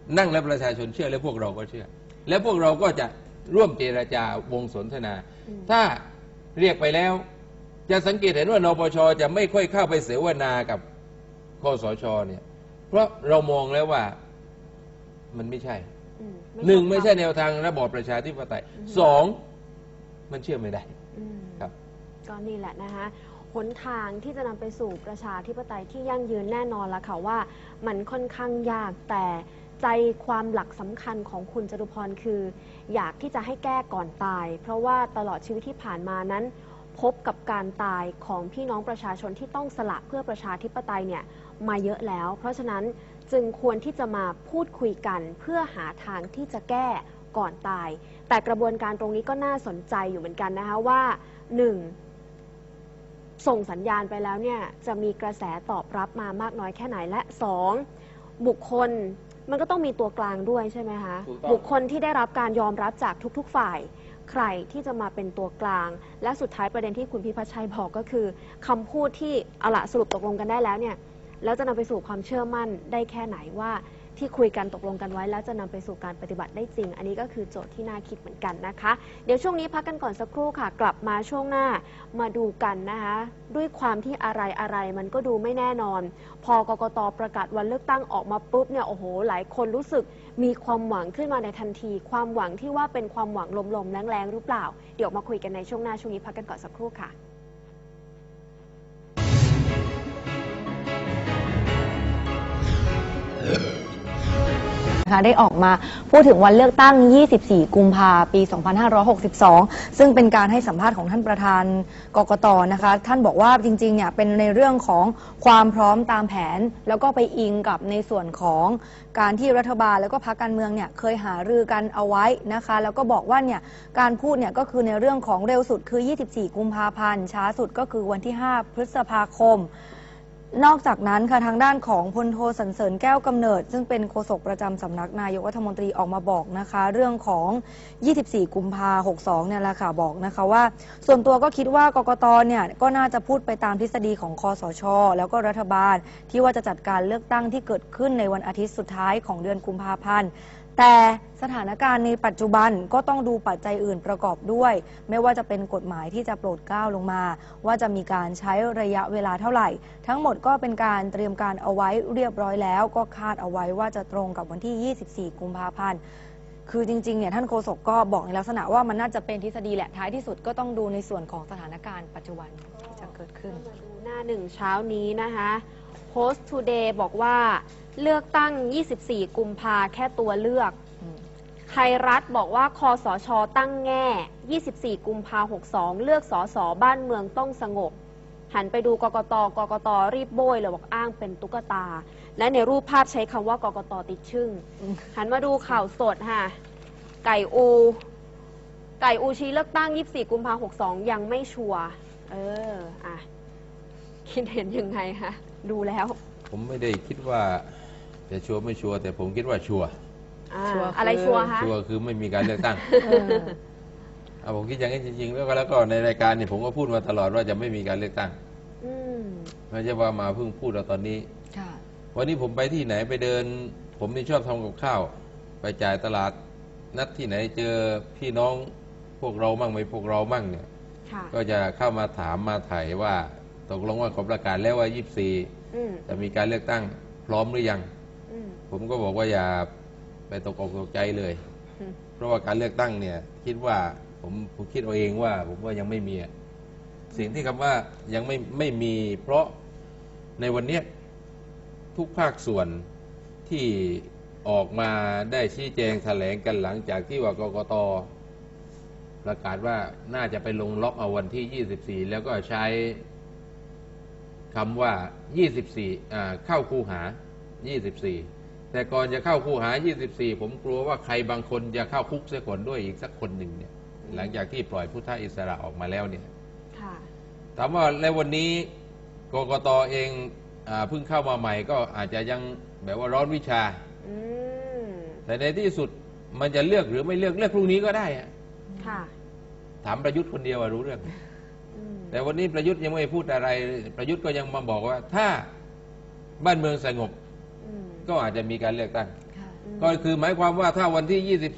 Speaker 3: นั่งแล้วประชาชนเชื่อแล้วพวกเราก็เชื่อ แล้วพวกเราก็จะร่วมเจรจาวงสนทนา ถ้าเรียกไปแล้ว จะสังเกตเห็นว่านปชจะไม่ค่อยเข้าไปเสวนากับคสชเนี่ยเพราะเรามองแล้วว่ามันไม่ใช่หนึ่งไม่ใช่แนวทางระบอบประชาธิปไตยสองมันเชื่อไม่ได้ครับ
Speaker 1: ก็นี่แหละนะคะหนทางที่จะนำไปสู่ประชาธิปไตยที่ยั่งยืนแน่นอนละค่ะว่ามันค่อนข้างยากแต่ใจความหลักสำคัญของคุณจตุพรคือ อยากที่จะให้แก้ก่อนตาย เพราะว่าตลอดชีวิตที่ผ่านมานั้น พบกับการตายของพี่น้องประชาชนที่ต้องสละเพื่อประชาธิปไตยเนี่ยมาเยอะแล้ว เพราะฉะนั้นจึงควรที่จะมาพูดคุยกันเพื่อหาทางที่จะแก้ก่อนตาย แต่กระบวนการตรงนี้ก็น่าสนใจอยู่เหมือนกันนะคะว่า 1. ส่งสัญญาณไปแล้วเนี่ยจะมีกระแสตอบรับมามากน้อยแค่ไหนและ 2. บุคคลมันก็ต้องมีตัวกลางด้วยใช่ไหมคะ
Speaker 3: ถูกต้อง
Speaker 1: บุคคลที่ได้รับการยอมรับจากทุกๆฝ่ายใครที่จะมาเป็นตัวกลาง และสุดท้ายประเด็นที่คุณพิพัฒน์ชัยบอกก็คือคำพูดที่เอาละสรุปตกลงกันได้แล้วเนี่ยแล้วจะนำไปสู่ความเชื่อมั่นได้แค่ไหนว่าที่คุยกันตกลงกันไว้แล้วจะนำไปสู่การปฏิบัติได้จริง อันนี้ก็คือโจทย์ที่น่าคิดเหมือนกันนะคะ เดี๋ยวช่วงนี้พักกันก่อนสักครู่ค่ะ กลับมาช่วงหน้ามาดูกันนะคะด้วยความที่อะไรมันก็ดูไม่แน่นอน พอกกตประกาศวันเลือกตั้งออกมาปุ๊บเนี่ยโอ้โหหลายคนรู้สึกมีความหวังขึ้นมาในทันที ความหวังที่ว่าเป็นความหวังลมๆแรงๆหรือเปล่าเดี๋ยวมาคุยกันในช่วงหน้าช่วงนี้พักกันก่อนสักครู่ค่ะ
Speaker 2: ได้ออกมาพูดถึงวันเลือกตั้ง 24 กุมภาพันธ์ ปี 2562 ซึ่งเป็นการให้สัมภาษณ์ของท่านประธานกกต. นะคะ ท่านบอกว่าจริงๆ เนี่ยเป็นในเรื่องของความพร้อมตามแผน แล้วก็ไปอิงกับในส่วนของการที่รัฐบาลแล้วก็พรรคการเมืองเนี่ยเคยหารือกันเอาไว้นะคะ แล้วก็บอกว่าเนี่ยการพูดเนี่ยก็คือในเรื่องของเร็วสุดคือ 24 กุมภาพันธ์ ช้าสุดก็คือวันที่ 5 พฤษภาคม นอกจากนั้นค่ะทางด้านของพลโทสรรเสริญแก้วกำเนิดซึ่งเป็นโฆษกประจำสำนักนายกรัฐมนตรีออกมาบอกนะคะเรื่องของ 24 กุมภาพันธ์ 62 เนี่ยแหละค่ะบอกนะคะว่าส่วนตัวก็คิดว่ากกตเนี่ยก็น่าจะพูดไปตามทฤษฎีของคสช.แล้วก็รัฐบาลที่ว่าจะจัดการเลือกตั้งที่เกิดขึ้นในวันอาทิตย์สุดท้ายของเดือนกุมภาพันธ์แต่สถานการณ์ในปัจจุบันก็ต้องดูปัจจัยอื่นประกอบด้วยไม่ว่าจะเป็นกฎหมายที่จะโปรดเกล้าลงมาว่าจะมีการใช้ระยะเวลาเท่าไหร่ทั้งหมดก็เป็นการเตรียมการเอาไว้เรียบร้อยแล้วก็คาดเอาไว้ว่าจะตรงกับวันที่ 24 กุมภาพันธ์คือจริงๆเนี่ยท่านโฆษกก็บอกในลักษณะว่ามันน่าจะเป็นทฤษฎีแหละท้ายที่สุดก็ต้องดูในส่วนของสถานการณ์ปัจจุบันที่จะเกิดขึ้น
Speaker 1: มาดูหน้าหนึ่งเช้านี้นะคะ Post Today บอกว่าเลือกตั้ง 24 กุมภาแค่ตัวเลือกไทยรัฐบอกว่าคสช.ตั้งแง่ 24 กุมภา62 เลือกสสบ้านเมืองต้องสงบ หันไปดูกกตรีบโบยเลยบอกอ้างเป็นตุ๊กตา และในรูปภาพใช้คำว่ากกตติดชึ่ง หันมาดูข่าวสดค่ะไก่อูชี้เลือกตั้ง 24 กุมภา62 ยังไม่ชัวร์อ่ะคิดเห็นยังไงคะดูแล้ว
Speaker 3: ผมไม่ได้คิดว่าจะชัวร์ไม่ชัวร์แต่ผมคิดว่าชัวร์
Speaker 2: ชัวร์
Speaker 1: อะไรชัวร์คะ
Speaker 3: ชัวร์คือไม่มีการเลือกตั้งผมคิดอย่างนั้นจริงๆแล้วก็ในรายการนี่ผมก็พูดมาตลอดว่าจะไม่มีการเลือกตั้งไม่ใช่ว่ามาเพิ่งพูดเราตอนนี้วันนี้ผมไปที่ไหนไปเดิน ผมนี่ชอบทำกับข้าวไปจ่ายตลาดนัดที่ไหนเจอพี่น้องพวกเรามั่งไม่พวกเรามั่งเนี่ยก็จะเข้ามาถามมาถ่ายว่าตกลงว่าเขาประกาศแล้วว่า 24 จะมีการเลือกตั้งพร้อมหรือยังผมก็บอกว่าอย่าไปตกอกตกใจเลย เพราะว่าการเลือกตั้งเนี่ยคิดว่าผมคิดเอาเองว่าผมว่ายังไม่มีสิ่งที่คำว่ายังไม่มีเพราะในวันนี้ทุกภาคส่วนที่ออกมาได้ชี้แจงแถลงกันหลังจากที่ว่ากกตประกาศว่าน่าจะไปลงล็อกเอาวันที่ 24 แล้วก็ใช้คำว่า 24 เข้าคูหา 24 แต่ก่อนจะเข้าคูหา 24 ผมกลัวว่าใครบางคนจะเข้าคุกเสียก่อนด้วยอีกสักคนหนึ่งเนี่ยหลังจากที่ปล่อยพุทธอิสระออกมาแล้วเนี่ยถามว่าในวันนี้กกตเองเพิ่งเข้ามาใหม่ก็อาจจะยังแบบว่าร้อนวิชาแต่ในที่สุดมันจะเลือกหรือไม่เลือกพรุ่งนี้ก็ได้ถามประยุทธ์คนเดียวรู้เรื่องแต่วันนี้ประยุทธ์ยังไม่พูดอะไรประยุทธ์ก็ยังมาบอกว่าถ้าบ้านเมืองสงบก็อาจจะมีการเลือกตั้งก็คือหมายความว่าถ้าวันที่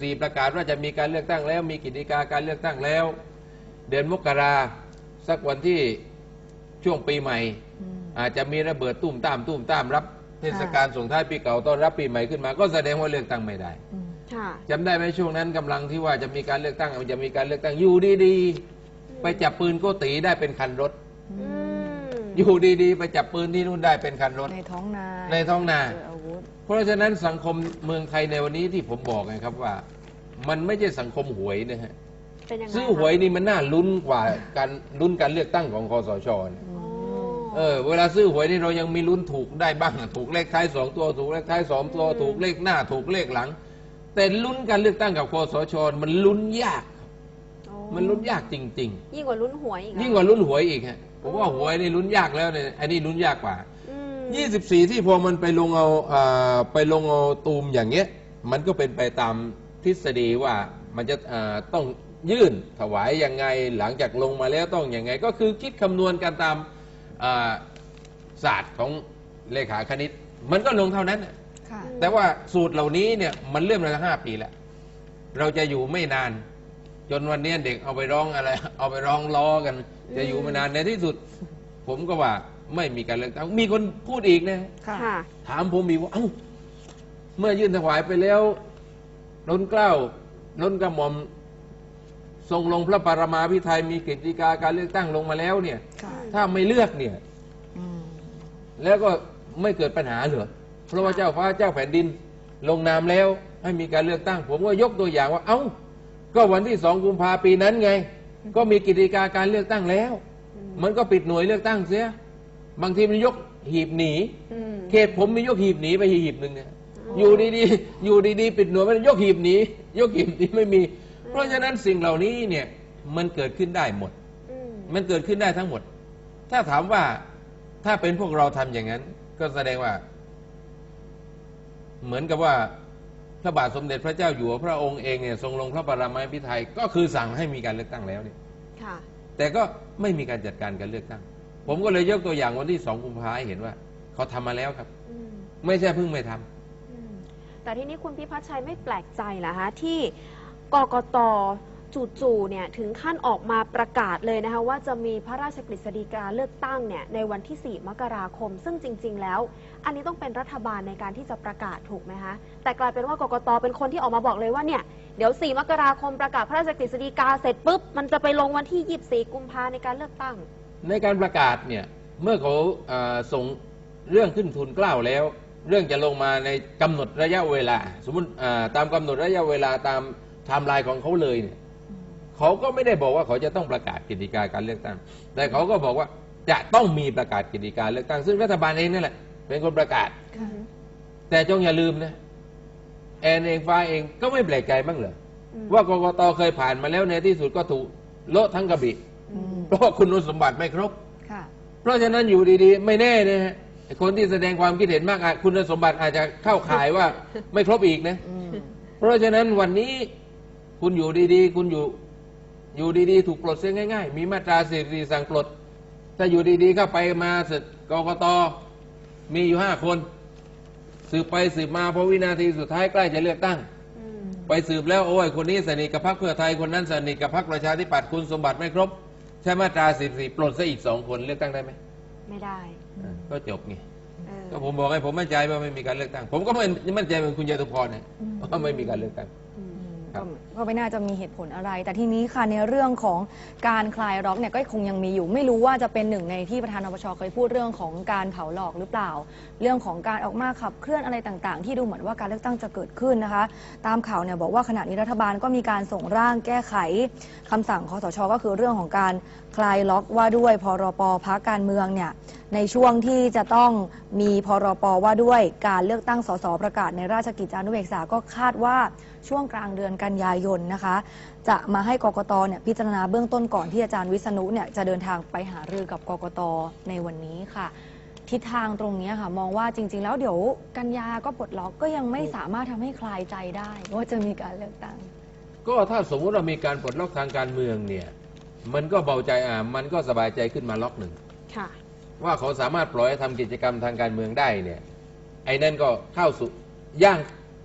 Speaker 3: 24 ประกาศว่าจะมีการเลือกตั้งแล้วมีกฤษฎีกาการเลือกตั้งแล้ว เดือนมกราสักวันที่ช่วงปีใหม่ อาจจะมีระเบิดตุ้มตามรับเทศกาลส่งท้ายปีเก่าต้อนรับปีใหม่ขึ้นมาก็แสดงว่าเลือกตั้งไม่ได้
Speaker 1: ค่ะ
Speaker 3: จำได้ไหมช่วงนั้นกำลังที่ว่าจะมีการเลือกตั้งจะมีการเลือกตั้งอยู่ดีๆไปจับปืนโกตีได้เป็นคันรถ
Speaker 1: อืม
Speaker 3: อยู่ดีๆไปจับปืนที่นู่นได้เป็นคันรถ
Speaker 2: ในท้องนา
Speaker 3: ในท้องนา
Speaker 2: เจออาวุธ
Speaker 3: เพราะฉะนั้นสังคมเมืองไทยในวันนี้ที่ผมบอกไงครับว่า มันไม่ใช่สังคมหวยนะฮะ
Speaker 1: เป็นยังไง
Speaker 3: ซื้อหวยนี่มันน่าลุ้นกว่าการลุ้นการเลือกตั้งของคสชนะ
Speaker 1: อ๋อ
Speaker 3: เวลาซื้อหวยนี่เรายังมีลุ้นถูกได้บ้างถูกเลขท้าย2 ตัวถูกเลขท้าย2 ตัวถูกเลขหน้าถูกเลขหลัง แต่ลุ้นการเลือกตั้งกับคสชมันลุ้นยาก
Speaker 1: อ๋อ
Speaker 3: มันลุ้นยากจริง
Speaker 1: ยิ่งกว่าลุ้นหวยอีก
Speaker 3: ๆ
Speaker 1: นะ
Speaker 3: ยิ่งกว่าลุ้นหวยอีกฮะผมว่าหวยนี่ลุ้นยากแล้วเนี่ยอันนี้ลุ้นยากกว่า
Speaker 1: อืม
Speaker 3: 24 ที่พอมันไปลงเอาตูมอย่างเงี้ยมันก็เป็นไปตามทฤษฎีว่ามันจะต้องยื่นถวายยังไงหลังจากลงมาแล้วต้องยังไง ก็คือคิดคำนวณกันตามศาสตร์ของเลขาคณิต มันก็ลงเท่านั้นน่ะ
Speaker 2: ค่ะ
Speaker 3: แต่ว่าสูตรเหล่านี้เนี่ยมันเริ่มมา5 ปีแล้วเราจะอยู่ไม่นาน จนวันนี้เด็กเอาไปร้องอะไร เอาไปร้องล้อกัน จะอยู่ไม่นานในที่สุด ผมก็ว่าไม่มีการเลือกตั้งมีคนพูดอีกนะ
Speaker 2: ค่ะ
Speaker 1: ค่ะ
Speaker 3: ถามผมอีกว่าเอ้าเมื่อยื่นถวายไปแล้วล้นเกล้าล้นกระหม่อมทรงลงพระปรมาภิไธยมีกฤษฎีกาการเลือกตั้งลงมาแล้วเนี่ย
Speaker 2: ค่ะ
Speaker 3: ถ้าไม่เลือกเนี่ย
Speaker 2: อืม
Speaker 3: แล้วก็ไม่เกิดปัญหาเหรอเพราะว่าเจ้าฟ้าเจ้าแผ่นดิน ลงนามแล้วให้มีการเลือกตั้ง ผมก็ยกตัวอย่างว่า เอ้า ก็วันที่2 กุมภาพันธ์ปีนั้นไง ก็มีกฤษฎีกาการเลือกตั้งแล้ว มันก็ปิดหน่วยเลือกตั้งเสียบางทีมันยกหีบหนี
Speaker 1: อืม
Speaker 3: เขตผมมียกหีบหนีไปหีบหนึ่งเนี่ยอยู่ดีๆอยู่ดีๆปิดหน่วยมันยกหีบหนียกหีบหนีไม่มี เพราะฉะนั้นสิ่งเหล่านี้เนี่ยมันเกิดขึ้นได้หมด
Speaker 1: อืม
Speaker 3: มันเกิดขึ้นได้ทั้งหมด ถ้าถามว่าถ้าเป็นพวกเราทำอย่างนั้น ก็แสดงว่า เหมือนกับว่าพระบาทสมเด็จพระเจ้าอยู่หัวพระองค์เองเนี่ยทรงลงพระปรมาภิไธยก็คือสั่งให้มีการเลือกตั้งแล้วเนี่ย
Speaker 1: ค่ะ
Speaker 3: แต่ก็ไม่มีการจัดการการเลือกตั้ง ผมก็เลยยกตัวอย่างวันที่2 กุมภาพันธ์ให้เห็นว่าเขาทำมาแล้วครับ
Speaker 1: อืม
Speaker 3: ไม่ใช่เพิ่งไม่ทำ
Speaker 1: อืมแต่ทีนี้คุณพิพัฒน์ชัยไม่แปลกใจเหรอคะที่กกตจู่ๆเนี่ยถึงขั้นออกมาประกาศเลยนะคะว่าจะมีพระราชกฤษฎีกาเลือกตั้งเนี่ยในวันที่ 4 มกราคม ซึ่งจริง ๆ แล้ว อันนี้ต้องเป็นรัฐบาลในการที่จะประกาศถูกไหมคะแต่กลายเป็นว่ากกตเป็นคนที่ออกมาบอกเลยว่าเนี่ยเดี๋ยว 4 มกราคมประกาศพระราชกฤษฎีกาเสร็จปุ๊บมันจะไปลงวันที่ 24 กุมภาพันธ์ในการเลือกตั้ง
Speaker 3: ในการประกาศเนี่ยเมื่อเขาส่งเรื่องขึ้นทูลเกล้าแล้ว เรื่องจะลงมาในกำหนดระยะเวลา สมมติตามกำหนดระยะเวลาตามไทม์ไลน์ของเขาเลยเนี่ยเขาก็ไม่ได้บอกว่าเขาจะต้องประกาศกฤษฎีกาการเลือกตั้ง แต่เขาก็บอกว่าจะต้องมีประกาศกฤษฎีกาเลือกตั้ง ซึ่งรัฐบาลเองนั่นแหละเป็นคนประกาศ
Speaker 2: ค่ะ
Speaker 3: แต่จงอย่าลืมนะแอนเองฟ้าเองก็ไม่แปลกใจบ้างเหรอ
Speaker 1: อืม
Speaker 3: ว่ากกตเคยผ่านมาแล้วในที่สุดก็ถูกโละทั้งกระบี่
Speaker 2: อืม
Speaker 3: เพราะว่าคุณสมบัติไม่ครบ
Speaker 2: ค่ะ
Speaker 3: เพราะฉะนั้นอยู่ดีๆ ไม่แน่นะฮะไอ้คนที่แสดงความคิดเห็นมากคุณสมบัติอาจจะเข้าข่ายว่า ไม่ครบอีกนะ
Speaker 2: อืม
Speaker 3: เพราะฉะนั้นวันนี้คุณอยู่ดีๆ คุณอยู่ดีๆ ถูกปลดเสียง่ายๆ มีมาตรา44สั่งปลด ถ้าอยู่ดีๆเข้าไปมาเสร็จกกตมีอยู่5 คนสืบไปสืบมาพอวินาทีสุดท้ายใกล้จะเลือกตั้ง
Speaker 1: อืม
Speaker 3: ไปสืบแล้วโอ้ยคนนี้สนิทกับพรรคเพื่อไทยคนนั้นสนิทกับพรรคประชาธิปัตย์คุณสมบัติไม่ครบใช้มาตรา44ปลดซะอีก2 คนเลือกตั้งได้ไหม
Speaker 1: ไม่ได้
Speaker 3: ก็จบไง
Speaker 1: เออ
Speaker 3: ก็ผมบอกให้ผมมั่นใจว่าไม่มีการเลือกตั้ง ผมก็ไม่มั่นใจเหมือนคุณยาตุพรเนี่ยว่าไม่มีการเลือกตั้ง
Speaker 1: อืม
Speaker 3: ครับ
Speaker 2: ก็ไม่น่าจะมีเหตุผลอะไร แต่ทีนี้ค่ะในเรื่องของการคลายล็อกเนี่ยก็คงยังมีอยู่ ไม่รู้ว่าจะเป็นหนึ่งในที่ประธานนปชเคยพูดเรื่องของการเผาหลอกหรือเปล่า เรื่องของการออกมาขับเคลื่อนอะไรต่างๆ ที่ดูเหมือนว่าการเลือกตั้งจะเกิดขึ้นนะคะ ตามข่าวเนี่ยบอกว่าขณะนี้รัฐบาลก็มีการส่งร่างแก้ไขคำสั่งคสชก็คือเรื่องของการคลายล็อกว่าด้วยพรปพรรคการเมืองเนี่ยในช่วงที่จะต้องมีพรปว่าด้วยการเลือกตั้งสสประกาศในราชกิจจานุเบกษาก็คาดว่าช่วงกลางเดือนกันยายนนะคะ จะมาให้กกตเนี่ยพิจารณาเบื้องต้นก่อนที่อาจารย์วิษณุเนี่ยจะเดินทางไปหารือกับกกตในวันนี้ค่ะ ทิศทางตรงนี้ค่ะ มองว่าจริง ๆ แล้วเดี๋ยวกันยาก็ปลดล็อกก็ยังไม่สามารถทำให้คลายใจได้ว่าจะมีการเลือกตั้ง
Speaker 3: ก็ถ้าสมมุติเรามีการปลดล็อกทางการเมืองเนี่ยมันก็เบาใจมันก็สบายใจขึ้นมาล็อกหนึ่ง
Speaker 1: ค่ะ
Speaker 3: ว่าเขาสามารถปล่อยให้ทำกิจกรรมทางการเมืองได้เนี่ยไอ้นั่นก็เข้าสู่ย่าง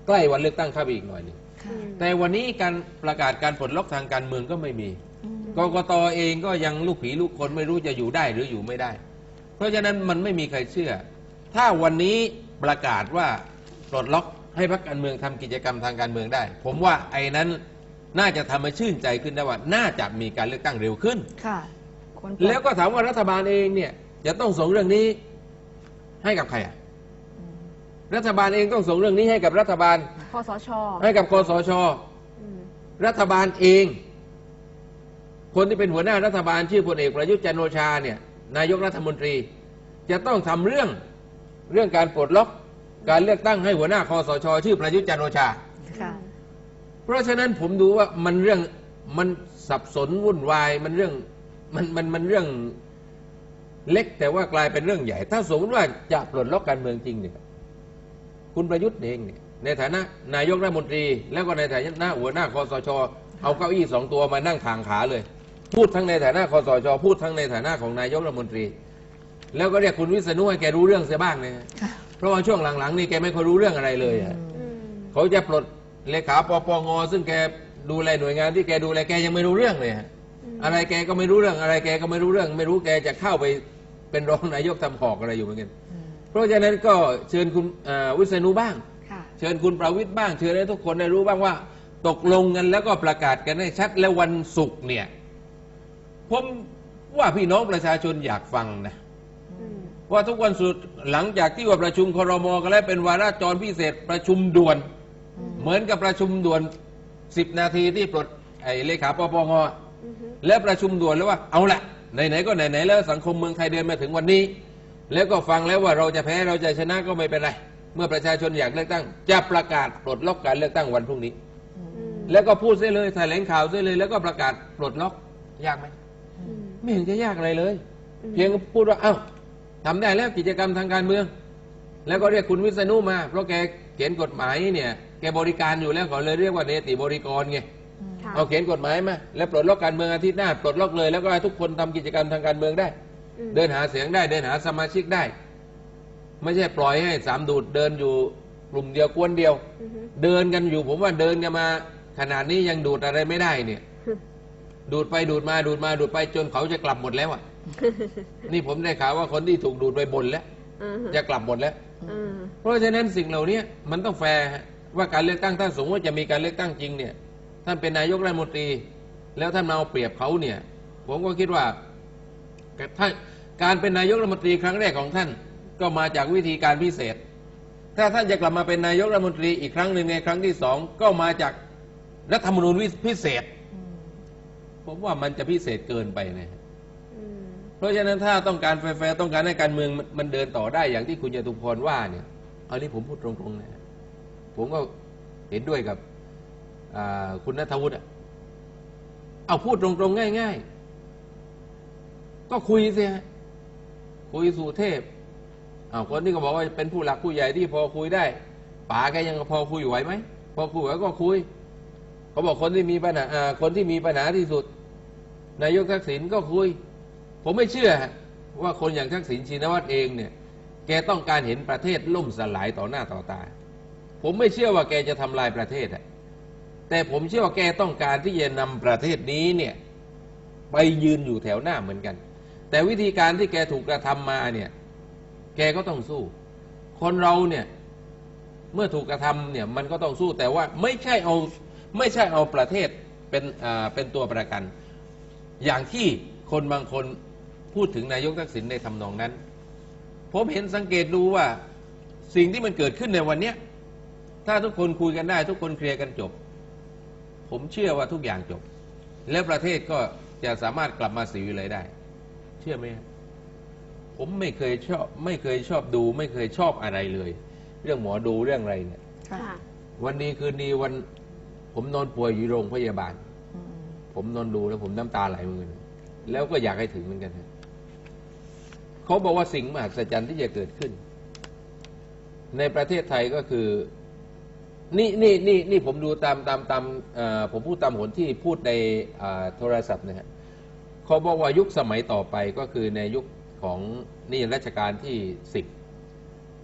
Speaker 3: ใกล้วันเลือกตั้งเข้าไปอีกหน่อยหนึง
Speaker 2: ค่ะ
Speaker 3: แต่วันนี้การประกาศการปลดล็อกทางการเมืองก็ไม่มี กกตเองก็ยังลูกผีลูกคนไม่รู้จะอยู่ได้หรืออยู่ไม่ได้ เพราะฉะนั้นมันไม่มีใครเชื่อ ถ้าวันนี้ประกาศว่าปลดล็อกให้พรรคการเมืองทำกิจกรรมทางการเมืองได้ ผมว่าไอ้นั้นน่าจะทำให้ชื่นใจขึ้นได้ว่าน่าจะมีการเลือกตั้งเร็วขึ้น
Speaker 2: ค่ะคน
Speaker 3: แล้วก็ถามว่ารัฐบาลเองเนี่ยจะต้องส่งเรื่องนี้ให้กับใครอ่ะรัฐบาลเองต้องส่งเรื่องนี้ให้กับรัฐบาล
Speaker 1: คสช
Speaker 3: ให้กับคสช
Speaker 1: อืม
Speaker 3: รัฐบาลเอง คนที่เป็นหัวหน้ารัฐบาลชื่อพลเอกประยุทธ์จันทร์โอชาเนี่ยนายกรัฐมนตรีจะต้องทำเรื่องการปลดล็อกการเลือกตั้งให้หัวหน้าคสชชื่อประยุทธ์จันทร์โอชา
Speaker 2: ค่ะ
Speaker 3: เพราะฉะนั้นผมดูว่ามันเรื่องมันสับสนวุ่นวายมันเรื่องมันเรื่องเล็กแต่ว่ากลายเป็นเรื่องใหญ่ ถ้าสมมติว่าจะปลดล็อกการเมืองจริงเนี่ยคุณประยุทธ์เองเนี่ยในฐานะนายกรัฐมนตรีแล้วก็ในฐานะหัวหน้าคสชเอาเก้าอี้2 ตัวมานั่งทางขาเลย พูดทั้งในฐานะคสชพูดทั้งในฐานะของนายกรัฐมนตรี แล้วก็เรียกคุณวิษณุให้แกรู้เรื่องเสียบ้างนะเพราะว่าช่วงหลังๆนี่แกไม่ค่อยรู้เรื่องอะไรเลยอะ
Speaker 1: อืม
Speaker 3: เขาจะปลดเลขาปปงซึ่งแกดูแลหน่วยงานที่แกดูแลแกยังไม่รู้เรื่องเลยฮะอะไรแกก็ไม่รู้เรื่องอะไรแกก็ไม่รู้เรื่อง ไม่รู้แกจะเข้าไปเป็นรองนายกทำหอกอะไรอยู่เหมือนกันเพราะฉะนั้นก็เชิญคุณวิษณุบ้าง
Speaker 2: ค่ะ
Speaker 3: เชิญคุณประวิตรบ้างเชิญให้ทุกคนได้รู้บ้างว่า ตกลงกันแล้วก็ประกาศกันให้ชัดแล้ววันศุกร์เนี่ยผมว่าพี่น้องประชาชนอยากฟังนะ
Speaker 1: อืม
Speaker 3: ว่าทุกวันศุกร์หลังจากที่ว่าประชุมครมกันแล้วเป็นวาระจรพิเศษประชุมด่วน เหมือนกับประชุมด่วน10 นาทีที่ปลดไอ้เลขาปปง
Speaker 1: อือฮึ
Speaker 3: และประชุมด่วนแล้วว่าเอาละไหนๆก็ไหนๆแล้วสังคมเมืองไทยเดินมาถึงวันนี้ แล้วก็ฟังแล้วว่าเราจะแพ้เราจะชนะก็ไม่เป็นไรเมื่อประชาชนอยากเลือกตั้ง จะประกาศปลดล็อกการเลือกตั้งวันพรุ่งนี้
Speaker 1: อืม
Speaker 3: แล้วก็พูดเสียเลยแถลงข่าวเสียเลย แล้วก็ประกาศปลดล็อกยากไหม
Speaker 1: อืม
Speaker 3: ไม่เห็นจะยากอะไรเลย
Speaker 1: อืม
Speaker 3: เพียงพูดว่าเอ้าทำได้แล้วกิจกรรมทางการเมือง แล้วก็เรียกคุณวิษณุมา เพราะแกเขียนกฎหมายเนี่ยแกบริการอยู่แล้วเขาเลยเรียกว่าเนติบริกรไง
Speaker 1: ค่ะ
Speaker 3: เอาเขียนกฎหมายมาแล้วปลดล็อกการเมืองอาทิตย์หน้าปลดล็อกเลยแล้วก็ให้ทุกคนทำกิจกรรมทางการเมืองได้
Speaker 1: อืม
Speaker 3: เดินหาเสียงได้เดินหาสมาชิกได้ ไม่ใช่ปล่อยให้สามดูดเดินอยู่กลุ่มเดียวกวนเดียว
Speaker 1: อือฮึ
Speaker 3: เดินกันอยู่ผมว่าเดินกันมาขนาดนี้ยังดูดอะไรไม่ได้เนี่ย ดูดไปดูดมาดูดมาดูดไปจนเขาจะกลับหมดแล้วอ่ะ นี่ผมได้ข่าวว่าคนที่ถูกดูดไปบ่นแล้ว
Speaker 1: อือฮึ
Speaker 3: จะกลับหมดแล้ว
Speaker 1: อืม
Speaker 3: เพราะฉะนั้นสิ่งเหล่านี้มันต้องแฟร์ฮะว่าการเลือกตั้งถ้าสมมติว่าจะมีการเลือกตั้งจริงเนี่ยท่านเป็นนายกรัฐมนตรี แล้วท่านมาเอาเปรียบเขาเนี่ย ผมก็คิดว่าถ้าการเป็นนายกรัฐมนตรีครั้งแรกของท่าน ก็มาจากวิธีการพิเศษ ถ้าท่านจะกลับมาเป็นนายกรัฐมนตรีอีกครั้งหนึ่งในครั้งที่2ก็มาจากรัฐธรรมนูญพิเศษ ผมว่ามันจะพิเศษเกินไปนะ
Speaker 1: อืม
Speaker 3: เพราะฉะนั้นถ้าต้องการแฟร์ๆต้องการให้การเมืองมันเดินต่อได้อย่างที่คุณจตุพรว่าเนี่ยอันนี้ผมพูดตรงๆนะผมก็เห็นด้วยกับคุณณัฐวุฒิอะเอาพูดตรงๆง่ายๆก็คุยสิฮะคุยสู่เทพเอาคนที่ก็บอกว่าเป็นผู้หลักผู้ใหญ่ที่พอคุยได้ป๋าแกยังพอคุยไหวไหมพอคุยไหวก็คุยเขาบอกคนที่มีปัญหาคนที่มีปัญหาที่สุดนายกทักษิณก็คุย ผมไม่เชื่อว่าคนอย่างทักษิณชินวัตรเองเนี่ยแกต้องการเห็นประเทศล่มสลายต่อหน้าต่อตาผมไม่เชื่อว่าแกจะทำลายประเทศแต่ผมเชื่อว่าแกต้องการที่จะนำประเทศนี้เนี่ยไปยืนอยู่แถวหน้าเหมือนกันแต่วิธีการที่แกถูกกระทำมาเนี่ยแกก็ต้องสู้คนเราเนี่ยเมื่อถูกกระทำเนี่ยมันก็ต้องสู้แต่ว่าไม่ใช่เอาประเทศเป็นตัวประกันอย่างที่คนบางคนพูดถึงนายกทักษิณในทำนองนั้นผมเห็นสังเกตดูว่าสิ่งที่มันเกิดขึ้นในวันนี้ถ้าทุกคนคุยกันได้ทุกคนเคลียร์กันจบผมเชื่อว่าทุกอย่างจบและประเทศก็จะสามารถกลับมาสีวิไลได้เชื่อไหมผมไม่เคยชอบดูไม่เคยชอบอะไรเลย เรื่องหมอดูเรื่องอะไรเนี่ย
Speaker 2: ค่ะ
Speaker 1: ค่ะ
Speaker 3: วันนี้คืนดีวันผมนอนป่วยอยู่โรงพยาบาล ผมนอนดูแล้วผมน้ำตาไหลเหมือนกันแล้วก็อยากให้ถึงเหมือนกันเขาบอกว่าสิ่งมหัศจรรย์ที่จะเกิดขึ้น ในประเทศไทยก็คือนี่ผมดูตามผมพูดตามหนที่พูดในโทรศัพท์นะฮะเขาบอกว่ายุคสมัยต่อไปก็คือในยุคของนี่รัชกาลที่10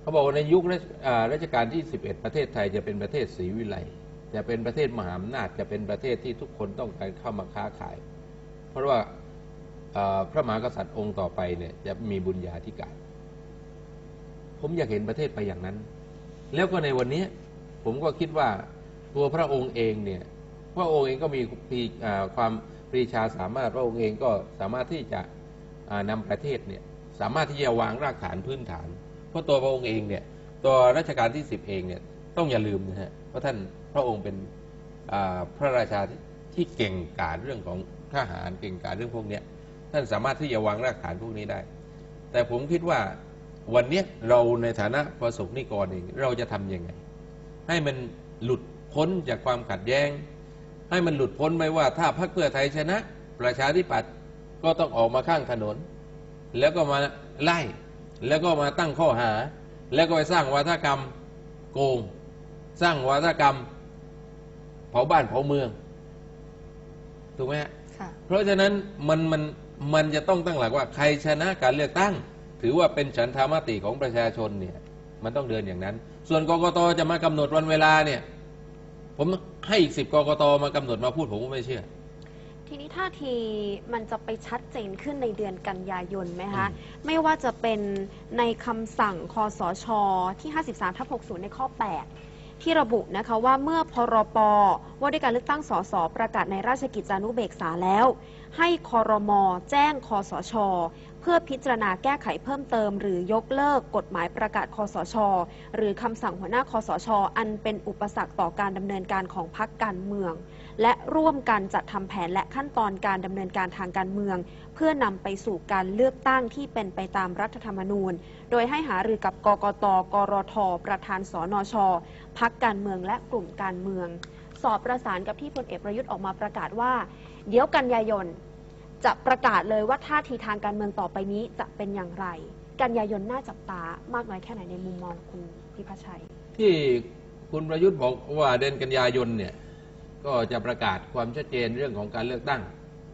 Speaker 3: เขาบอกว่าในยุครัชกาลที่ 11 ประเทศไทยจะเป็นประเทศศรีวิไลย์จะเป็นประเทศมหาอำนาจจะเป็นประเทศที่ทุกคนต้องการเข้ามาค้าขาย เพราะว่าพระมหากษัตริย์องค์ต่อไปเนี่ยจะมีบุญญาธิการผมอยากเห็นประเทศไปอย่างนั้น แล้วก็ในวันนี้ผมก็คิดว่าตัวพระองค์เองเนี่ยพระองค์เองก็มีความปรีชาสามารถพระองค์เองก็สามารถที่จะนำประเทศเนี่ยสามารถที่จะวางรากฐานพื้นฐานเพราะตัวพระองค์เองเนี่ยตัวรัชกาลที่ 10เองเนี่ยต้องอย่าลืมนะฮะเพราะท่านพระองค์เป็นพระราชาที่เก่งกาจเรื่องของทหารเก่งกาจเรื่องพวกนี้ท่านสามารถที่จะวางรากฐานพวกนี้ได้แต่ผมคิดว่าวันนี้เราในฐานะประสบนิกรเองเราจะทำยังไงให้มันหลุดพ้นจากความขัดแย้งให้มันหลุดพ้นไปว่าถ้าพรรคเพื่อไทยชนะประชาธิปัตย์ก็ต้องออกมาข้างถนนแล้วก็มาไล่แล้วก็มาตั้งข้อหาแล้วก็ไปสร้างวาทกรรมโกงสร้างวาทกรรมเผาบ้านเผาเมืองถูกไหมฮะเพราะฉะนั้นมันจะต้องตั้งหลักว่าใครชนะการเลือกตั้งถือว่าเป็นฉันทามติของประชาชนเนี่ยมันต้องเดินอย่างนั้นส่วนกกตจะมากำหนดวันเวลาเนี่ยผมให้อีก10 กกตมากำหนดมาพูดผมก็ไม่เชื่อ
Speaker 1: ทีนี้ท่าทีมันจะไปชัดเจนขึ้นในเดือนกันยายนไหมคะไม่ว่าจะเป็นในคำสั่งคสชที่ 53/60 ในข้อ 8 ที่ระบุนะคะว่าเมื่อพรป.ว่าด้วยการเลือกตั้งสสประกาศในราชกิจจานุเบกษาแล้วให้ครม.แจ้งคสช.เพื่อพิจารณาแก้ไขเพิ่มเติมหรือยกเลิกกฎหมายประกาศคสช.หรือคำสั่งหัวหน้าคสช.อันเป็นอุปสรรคต่อการดำเนินการของพรรคการเมืองและร่วมกันจัดทำแผนและขั้นตอนการดำเนินการทางการเมืองเพื่อนำไปสู่การเลือกตั้งที่เป็นไปตามรัฐธรรมนูญโดยให้หารือกับกกต.กรท.ประธานสนช.พรรคการเมืองและกลุ่มการเมืองสอบประสานกับที่พลเอกประยุทธ์ออกมาประกาศว่าเดี๋ยวกันยายนจะประกาศเลยว่าท่าทีทางการเมืองต่อไปนี้จะเป็นอย่างไรกันยายนน่าจับตามากน้อยแค่ไหนในมุมมองคุณพิพัชชัยที่
Speaker 3: คุณประยุทธ์บอกว่าเดือนกันยายนเนี่ยก็จะประกาศความชัดเจนเรื่องของการเลือกตั้ง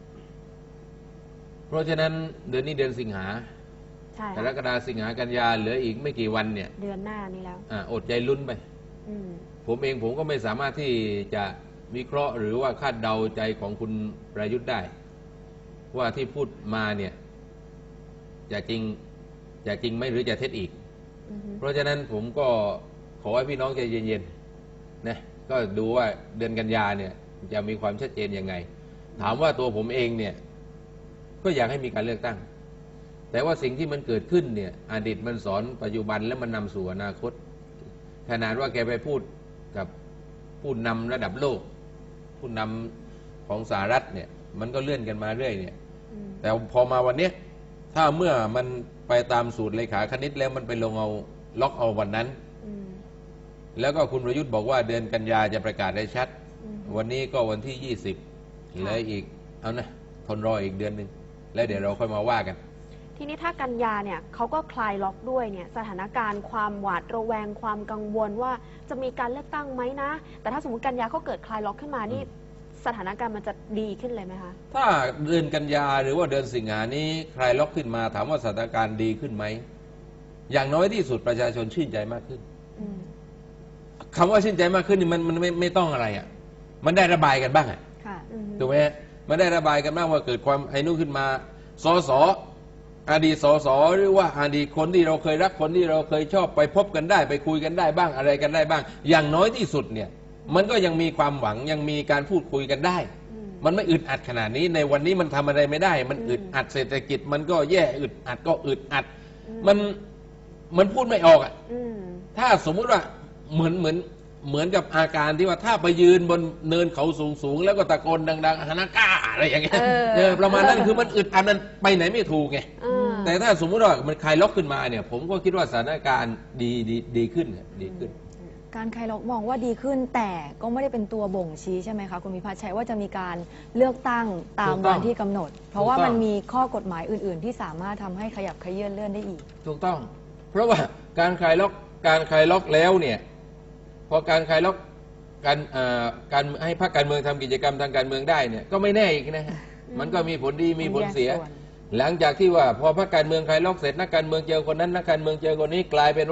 Speaker 3: เพราะฉะนั้นเดือนนี้เดือนสิงหากรกฎาคมสิงหากันยาเหลืออีกไม่กี่วันเนี่ย
Speaker 1: เดือนหน้านี้แล้ว
Speaker 3: อดใจลุ้นไปผมก็ไม่สามารถที่จะวิเคราะห์หรือว่าคาดเดาใจของคุณประยุทธ์ได้ว่าที่พูดมาเนี่ยจะจริงไหมหรือจะเท็จอีกเพราะฉะนั้นผมก็ขอให้พี่น้องใจเย็นๆนะก็ดูว่าเดือนกันยาเนี่ยจะมีความชัดเจนยังไงถามว่าตัวผมเองเนี่ยก็อยากให้มีการเลือกตั้งแต่ว่าสิ่งที่มันเกิดขึ้นเนี่ยอดีตมันสอนปัจจุบันและมันนำสู่อนาคตขนาดว่าแกไปพูดกับผู้นำระดับโลกผู้นำของสหรัฐเนี่ยมันก็เลื่อนกันมาเรื่อยเนี่ยแต่พอมาวันนี้ถ้าเมื่อมันไปตามสูตรเลขาคณิตแล้วมันไปลงเอาล็อกเอาวันนั้นแล้วก็คุณประยุทธ์บอกว่าเดือนกันยาจะประกาศได้ชัดวันนี้ก็วันที่20แล้วอีกเอานะทนรออีกเดือนนึงแล้วเดี๋ยวเราค่อยมาว่ากัน
Speaker 1: ทีนี้ถ้ากันยาเนี่ยเขาก็คลายล็อกด้วยเนี่ยสถานการณ์ความหวาดระแวงความกังวลว่าจะมีการเลือกตั้งไหมนะแต่ถ้าสมมติกันยาเขาเกิดคลายล็อกขึ้นมานี่สถานการณ์มันจะดีขึ้นเลยไหมคะ
Speaker 3: ถ้าเดือนกันยาหรือว่าเดือนสิงหานี้คลายล็อกขึ้นมาถามว่าสถานการณ์ดีขึ้นไหมอย่างน้อยที่สุดประชาชนชื่นใจมากขึ้นคำว่าชื่นใจมากขึ้นนี่มันไม่ต้องอะไรอ่ะมันได้ระบายกันบ้างอ่ะถูกไหมมันได้ระบายกันบ้างว่าเกิดความไอ้นู่นขึ้นมาสสอดีตสสหรือว่าอดีตคนที่เราเคยรักคนที่เราเคยชอบไปพบกันได้ไปคุยกันได้บ้างอะไรกันได้บ้างอย่างน้อยที่สุดเนี่ยมันก็ยังมีความหวังยังมีการพูดคุยกันได้มันไม่อึดอัดขนาดนี้ในวันนี้มันทำอะไรไม่ได้มันอึดอัดเศรษฐกิจมันก็แย่อึดอัดก็อึดอัดมันพูดไม่ออกอ่ะถ้าสมมุติว่าเหมือนกับอาการที่ว่าถ้าไปยืนบนเนินเขาสูงแล้วก็ตะโกนดังๆฮานาก้าอะไรอย่างเงี้ยประมาณนั้นคือมันอึดอัดมันไปไหนไม่ถูกไงแต่ถ้าสมมุติว่ามันคลายล็อกขึ้นมาเนี่ยผมก็คิดว่าสถานการณ์ดีขึ้น
Speaker 2: การคลายล็อกมองว่าดีขึ้นแต่ก็ไม่ได้เป็นตัวบ่งชี้ใช่ไหมคะคุณวิพัฒน์ชัยว่าจะมีการเลือกตั้งตามวันที่กำหนดเพราะว่ามันมีข้อกฎหมายอื่นๆที่สามารถทำให้ขยับขยื่นเลื่อนได้อีก
Speaker 3: ถูกต้องเพราะว่าการคลายล็อกแล้วเนี่ยพอการคลายล็อกการให้พรรคการเมืองทำกิจกรรมทางการเมืองได้เนี่ยก็ไม่แน่อีกนะมันก็มีผลดีมีผลเสียหลังจากที่ว่าพอพรรคการเมืองคลายล็อกเสร็จนักการเมืองเจอคนนั้นนักการเมืองเจอคนนี้กลายเป็นว่า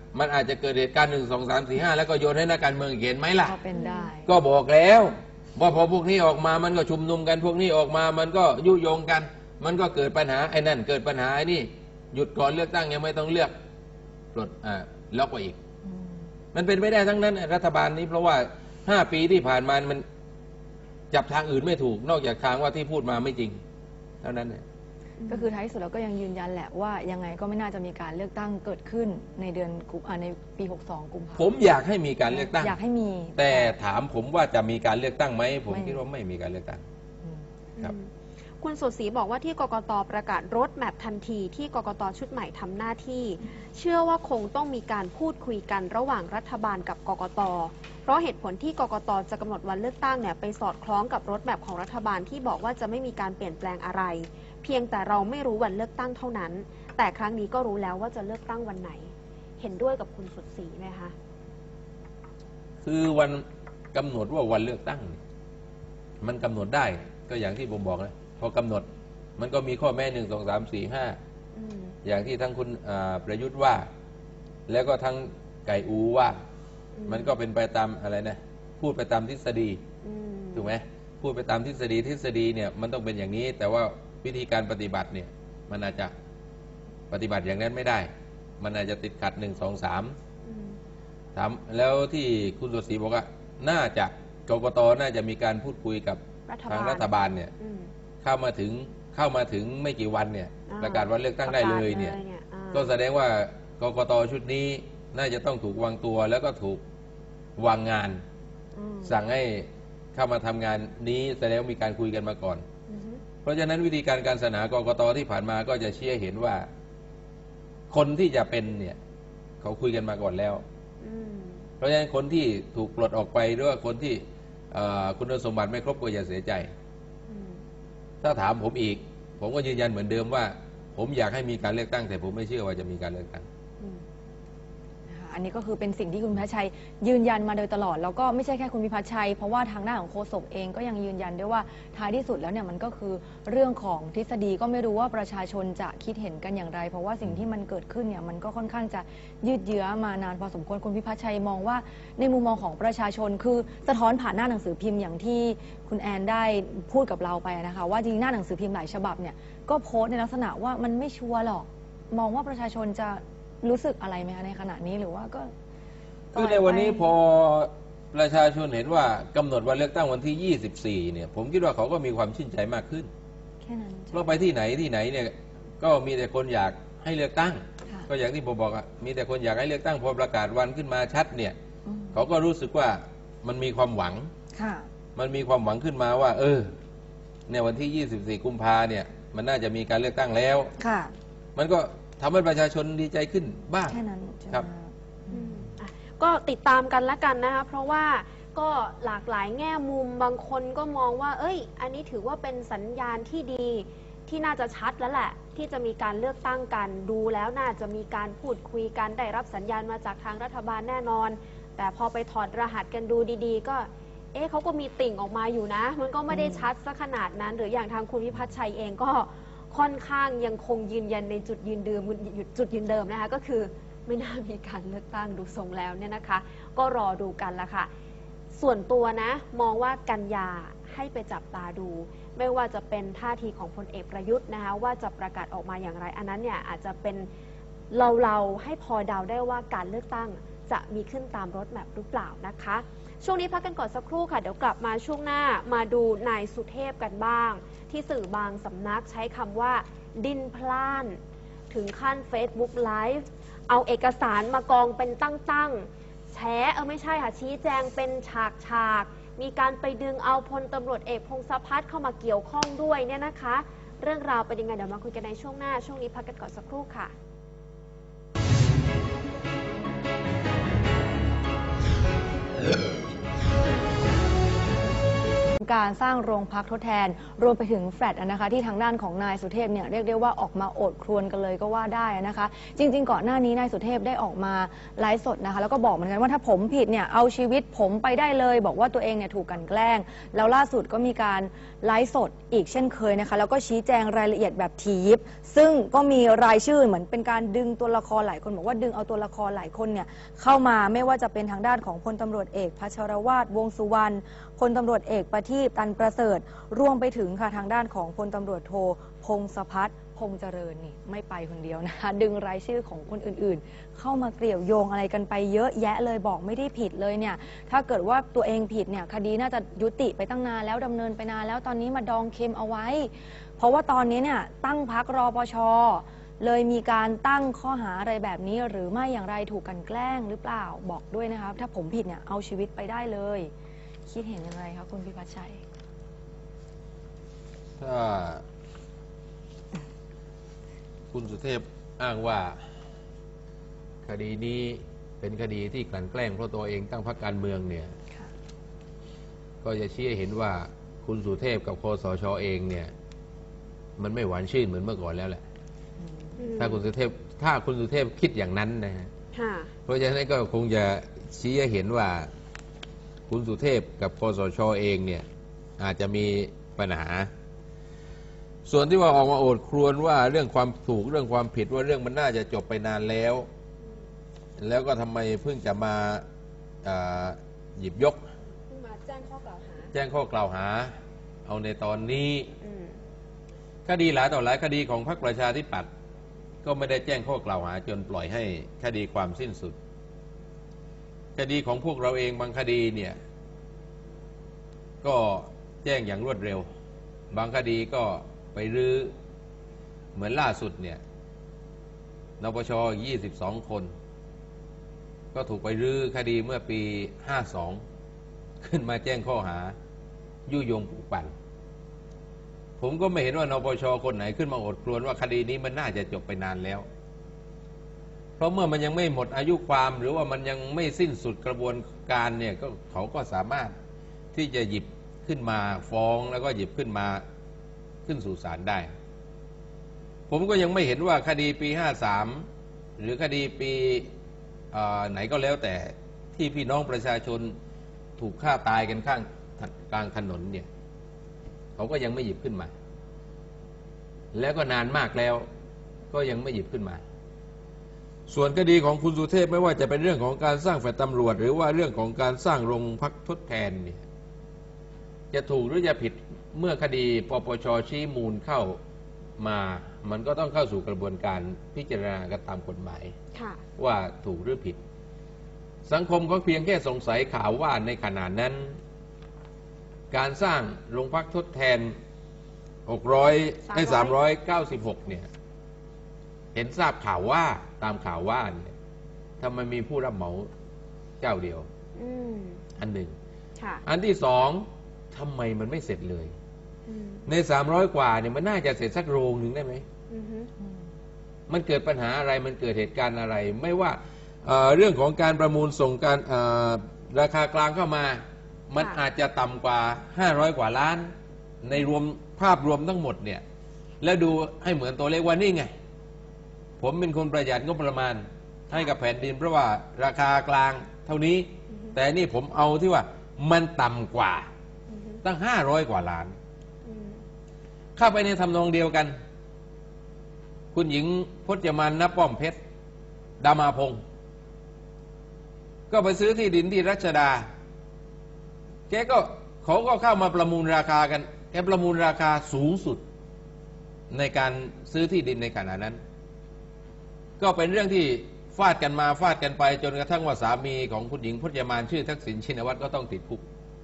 Speaker 3: มันอาจจะเกิดเหตุการณ์1 2 3 4 5แล้วก็โยนให้นักการเมืองเห็นไหมล่ะ
Speaker 2: ก็เป็นได้
Speaker 3: ก็บอกแล้วว่าพอพวกนี้ออกมามันก็ชุมนุมกันพวกนี้ออกมามันก็ยุยงกัน มันก็เกิดปัญหาไอ้นั่นเกิดปัญหาไอ้นี่หยุดก่อนเลือกตั้งยังไม่ต้องเลือกปลดล็อกไว้อีก มันเป็นไม่ได้ทั้งนั้นรัฐบาลนี้เพราะว่า5 ปีที่ผ่านมามันจับทางอื่นไม่ถูกนอกจากทางว่าที่พูดมาไม่จริงเท่านั้นเนี่ย
Speaker 2: ก็คือท้ายที่สุดเราก็ยังยืนยันแหละว่ายังไงก็ไม่น่าจะมีการเลือกตั้งเกิดขึ้นในเดือนในปี 62 กุมภาพันธ์
Speaker 3: ผมอยากให้มีการเลือกตั้ง
Speaker 2: อยากให้มี
Speaker 3: แต่ถามผมว่าจะมีการเลือกตั้งไหมผมคิดว่าไม่มีการเลือกตั้ง
Speaker 2: อืม
Speaker 3: ครับ
Speaker 1: คุณสดศรีบอกว่าที่กกตประกาศรถแมพทันทีที่กกตชุดใหม่ทำหน้าที่ เชื่อว่าคงต้องมีการพูดคุยกันระหว่างรัฐบาลกับกกตเพราะเหตุผลที่กกตจะกำหนดวันเลือกตั้งเนี่ยไปสอดคล้องกับรถแมพของรัฐบาลที่บอกว่าจะไม่มีการเปลี่ยนแปลงอะไร เพียงแต่เราไม่รู้วันเลือกตั้งเท่านั้น แต่ครั้งนี้ก็รู้แล้วว่าจะเลือกตั้งวันไหน เห็นด้วยกับคุณสดศรีไหมคะ
Speaker 3: คือวันกำหนดว่าวันเลือกตั้งเนี่ยมันกำหนดได้ก็อย่างที่ผมบอกนะพอกำหนดมันก็มีข้อแม้1 2 3 4
Speaker 1: อืม
Speaker 3: 5อย่างที่ทั้งคุณประยุทธ์ว่า แล้วก็ทั้งไก่อูว่า มันก็เป็นไปตามอะไรนะพูดไปตามทฤษฎี
Speaker 1: อืม
Speaker 3: ถูกไหมพูดไปตามทฤษฎีเนี่ยมันต้องเป็นอย่างนี้ แต่ว่าวิธีการปฏิบัติเนี่ยมันอาจจะปฏิบัติอย่างนั้นไม่ได้ มันอาจจะติดขัด1 2 3
Speaker 1: อืม
Speaker 3: ถามแล้วที่คุณสดศรีบอกว่าน่าจะกกตน่าจะมีการพูดคุยกับทางรัฐบาลเนี่ย
Speaker 1: อืม
Speaker 3: เข้ามาถึงไม่กี่วันเนี่ย
Speaker 1: อ่า
Speaker 3: ประกาศวันเลือกตั้งได้เลยเนี่ย
Speaker 1: ประกาศเลยอ่า
Speaker 3: ก็แสดงว่ากกตชุดนี้น่าจะต้องถูกวางตัวแล้วก็ถูกวางงาน
Speaker 1: อืม
Speaker 3: สั่งให้เข้ามาทำงานนี้แสดงว่ามีการคุยกันมาก่อน
Speaker 1: อือฮึ
Speaker 3: เพราะฉะนั้นวิธีการสนากกตที่ผ่านมาก็จะชี้ให้เห็นว่า คนที่จะเป็นเนี่ยเขาคุยกันมาก่อนแล้ว
Speaker 1: อืม
Speaker 3: เพราะฉะนั้นคนที่ถูกปลดออกไปหรือว่าคนที่คุณสมบัติไม่ครบก็อย่าเสียใจ
Speaker 1: อืม
Speaker 3: ถ้าถามผมอีก ผมก็ยืนยันเหมือนเดิมว่า ผมอยากให้มีการเลือกตั้งแต่ผมไม่เชื่อว่าจะมีการเลือกตั้ง
Speaker 1: อืม
Speaker 2: นะคะอันนี้ก็คือเป็นสิ่งที่คุณพิพัฒน์ชัยยืนยันมาโดยตลอดแล้วก็ไม่ใช่แค่คุณพิพัฒน์ชัยเพราะว่าทางหน้าของโฆษกเองก็ยังยืนยันด้วยว่าท้ายที่สุดแล้วเนี่ยมันก็คือเรื่องของทฤษฎีก็ไม่รู้ว่าประชาชนจะคิดเห็นกันอย่างไร เพราะว่าสิ่งที่มันเกิดขึ้นเนี่ยมันก็ค่อนข้างจะยืดเยื้อมานานพอสมควรคุณพิพัฒน์ชัยมองว่าในมุมมองของประชาชนคือสะท้อนผ่านหน้าหนังสือพิมพ์อย่างที่คุณแอนได้พูดกับเราไปนะคะว่าจริงๆหน้าหนังสือพิมพ์หลายฉบับเนี่ยก็โพสต์ในลักษณะว่ามันไม่ชัวร์หรอกมองว่าประชาชนจะรู้สึกอะไรไหมคะในขณะนี้หรือว่าก็
Speaker 3: คือในวันนี้พอประชาชนเห็นว่ากำหนดวันเลือกตั้งวันที่ 24 เนี่ย ผมคิดว่าเขาก็มีความชื่นใจมากขึ้น
Speaker 2: แค่นั้น
Speaker 3: เพราะไปที่ไหนเนี่ยก็มีแต่คนอยากให้เลือกตั้ง
Speaker 2: ค่ะ
Speaker 3: ก็อย่างที่ผมบอกอะมีแต่คนอยากให้เลือกตั้งพอประกาศวันขึ้นมาชัดเนี่ย
Speaker 2: อืม
Speaker 3: เขาก็รู้สึกว่ามันมีความหวัง
Speaker 2: ค่ะ
Speaker 3: มันมีความหวังขึ้นมาว่า เนี่ยวันที่ 24 กุมภาเนี่ย มันน่าจะมีการเลือกตั้งแล้ว
Speaker 2: ค่ะ
Speaker 3: มันก็ทำให้ประชาชนดีใจขึ้นบ้าง
Speaker 2: แค่นั้นใช่ไหม
Speaker 3: ครับ
Speaker 2: คะ
Speaker 1: อืมอ่ะก็ติดตามกันละกันนะคะเพราะว่าก็หลากหลายแง่มุมบางคนก็มองว่า เอ้ย อันนี้ถือว่าเป็นสัญญาณที่ดีที่น่าจะชัดแล้วแหละ ที่จะมีการเลือกตั้งกันดูแล้วน่าจะมีการพูดคุยกันได้รับสัญญาณมาจากทางรัฐบาลแน่นอน แต่พอไปถอดรหัสกันดูดีๆ ก็ เขาก็มีติ่งออกมาอยู่นะ มันก็ไม่ได้ชัดซะขนาดนั้น หรืออย่างทางคุณวิพัฒน์ชัยเองก็ค่อนข้างยังคงยืนยันในจุดยืนเดิมนะคะก็คือไม่น่ามีการเลือกตั้งดูทรงแล้วเนี่ยนะคะ ก็รอดูกันละค่ะ ส่วนตัวนะมองว่ากันยาให้ไปจับตาดู ไม่ว่าจะเป็นท่าทีของพลเอกประยุทธ์นะคะว่าจะประกาศออกมาอย่างไร อันนั้นเนี่ยอาจจะเป็นเราให้พอเดาได้ว่าการเลือกตั้งจะมีขึ้นตามรถแมพหรือเปล่านะคะ ช่วงนี้พักกันก่อนสักครู่ค่ะเดี๋ยวกลับมาช่วงหน้ามาดูนายสุเทพกันบ้าง ที่สื่อบางสำนักใช้คำว่าดินพล่าน ถึงขั้น Facebook Live เอาเอกสารมากองเป็นตั้งๆแฉไม่ใช่ค่ะชี้แจงเป็นฉากมีการไปดึงเอาพลตำรวจเอกพงศพัฒน์เข้ามาเกี่ยวข้องด้วยเนี่ยนะคะ เรื่องราวเป็นยังไงเดี๋ยวมาคุยกันในช่วงหน้าช่วงนี้พักกันก่อนสักครู่ค่ะ
Speaker 2: การสร้างโรงพักทดแทนรวมไปถึงแฟลตนะคะที่ทางด้านของนายสุเทพเนี่ยเรียกได้ว่าออกมาโอดครวญกันเลยก็ว่าได้นะคะจริงๆก่อนหน้านี้นายสุเทพได้ออกมาไลฟ์สดนะคะแล้วก็บอกเหมือนกันว่าถ้าผมผิดเนี่ยเอาชีวิตผมไปได้เลยบอกว่าตัวเองเนี่ยถูกกลั่นแกล้งแล้วล่าสุดก็มีการไลฟ์สดอีกเช่นเคยนะคะแล้วก็ชี้แจงรายละเอียดแบบถี่ยิบซึ่งก็มีรายชื่อเหมือนเป็นการดึงตัวละครหลายคนบอกว่าดึงเอาตัวละครหลายคนเนี่ยเข้ามาไม่ว่าจะเป็นทางด้านของพลตำรวจเอกพัชรวาทวงษ์สุวรรณพลตำรวจเอกประทีปตันประเสริฐรวมไปถึงค่ะทางด้านของพลตำรวจโทพงศพัฒน์พงษ์เจริญนี่ไม่ไปคนเดียวนะคะดึงรายชื่อของคนอื่นๆเข้ามาเกี่ยวโยงอะไรกันไปเยอะแยะเลยบอกไม่ได้ผิดเลยเนี่ยถ้าเกิดว่าตัวเองผิดเนี่ยคดีน่าจะยุติไปตั้งนานแล้วดำเนินไปนานแล้วตอนนี้มาดองเค็มเอาไว้เพราะว่าตอนนี้เนี่ยตั้งพรรครปช.เลยมีการตั้งข้อหาอะไรแบบนี้หรือไม่อย่างไรถูกกลั่นแกล้งหรือเปล่าบอกด้วยนะคะถ้าผมผิดเนี่ยเอาชีวิตไปได้เลยคิดเห็นอย่างไรคะคุณพิพัฒน์ชัย
Speaker 3: ถ้าคุณสุเทพอ้างว่าคดีนี้เป็นคดีที่กลั่นแกล้งเพราะตัวเองตั้งพรรคการเมืองเนี่ยก็จะชี้ให้เห็นว่าคุณสุเทพกับคสช.เองเนี่ยมันไม่หวานชื่นเหมือนเมื่อก่อนแล้วแหละถ้าคุณสุเทพคิดอย่างนั้นนะฮะเพราะฉะนั้นก็คงจะชี้ให้เห็นว่าคุณสุเทพกับคสช.เองเนี่ยอาจจะมีปัญหาส่วนที่ว่าออกมาโอดครวญว่าเรื่องความถูกเรื่องความผิดว่าเรื่องมันน่าจะจบไปนานแล้วก็ทำไมเพิ่งจะมาหยิบยก
Speaker 1: มาแจ้งข้อกล่าวหา
Speaker 3: เอาในตอนนี้คดีหลายต่อหลายคดีของพรรคประชาธิปัตย์ก็ไม่ได้แจ้งข้อกล่าวหาจนปล่อยให้คดีความสิ้นสุดคดีของพวกเราเองบางคดีเนี่ยก็แจ้งอย่างรวดเร็วบางคดีก็ไปรื้อเหมือนล่าสุดเนี่ยนปช22 คนก็ถูกไปรื้อคดีเมื่อปี52ขึ้นมาแจ้งข้อหายุยงปลุกปั่นผมก็ไม่เห็นว่านปชคนไหนขึ้นมาอดครวญว่าคดีนี้มันน่าจะจบไปนานแล้วเพราะเมื่อมันยังไม่หมดอายุความหรือว่ามันยังไม่สิ้นสุดกระบวนการเนี่ยก็เขาก็สามารถที่จะหยิบขึ้นมาฟ้องแล้วก็หยิบขึ้นมาขึ้นสู่ศาลได้ผมก็ยังไม่เห็นว่าคดีปี53หรือคดีปีไหนก็แล้วแต่ที่พี่น้องประชาชนถูกฆ่าตายกันข้างกลางถนนเนี่ยเขาก็ยังไม่หยิบขึ้นมาแล้วก็นานมากแล้วก็ยังไม่หยิบขึ้นมาส่วนคดีของคุณสุเทพไม่ว่าจะเป็นเรื่องของการสร้างแฟลตตำรวจหรือว่าเรื่องของการสร้างโรงพักทดแทนเนี่ยจะถูกหรือจะผิดเมื่อคดีปปช.ชี้มูลเข้ามามันก็ต้องเข้าสู่กระบวนการพิจารณากันตามกฎหมายว่าถูกหรือผิดสังคมก็เพียงแค่สงสัยข่าวว่าในขณะนั้นการสร้างโรงพักทดแทน396เนี่ยเห็นทราบข่าวว่าตามข่าวว่าเนี่ยทำไมมีผู้รับเหมาเจ้าเดียวอันหนึ่งอันที่สองทำไมมันไม่เสร็จเลยใน300 กว่าเนี่ยมันน่าจะเสร็จสักโรงหนึ่งได้ไหมมันเกิดปัญหาอะไรมันเกิดเหตุการณ์อะไรไม่ว่าเรื่องของการประมูลส่งการราคากลางเข้ามามันอาจจะต่ำกว่า500 กว่าล้านในรวมภาพรวมทั้งหมดเนี่ยแล้วดูให้เหมือนตัวเลขว่านี่ไงผมเป็นคนประหยัดงบประมาณให้กับแผ่นดินเพราะว่าราคากลางเท่านี้แต่นี่ผมเอาที่ว่ามันต่ำกว่าตั้ง500 กว่าล้านเข้าไปในทำนองเดียวกันคุณหญิงพจมานณป้อมเพชรดามาพงศ์ก็ไปซื้อที่ดินที่รัชดาเขาก็เข้ามาประมูลราคากันแกประมูลราคาสูงสุดในการซื้อที่ดินในขณะนั้นก็เป็นเรื่องที่ฟาดกันมาฟาดกันไปจนกระทั่งว่าสามีของคุณหญิงพจมานชื่อทักษิณชินวัตรก็ต้องติดคุก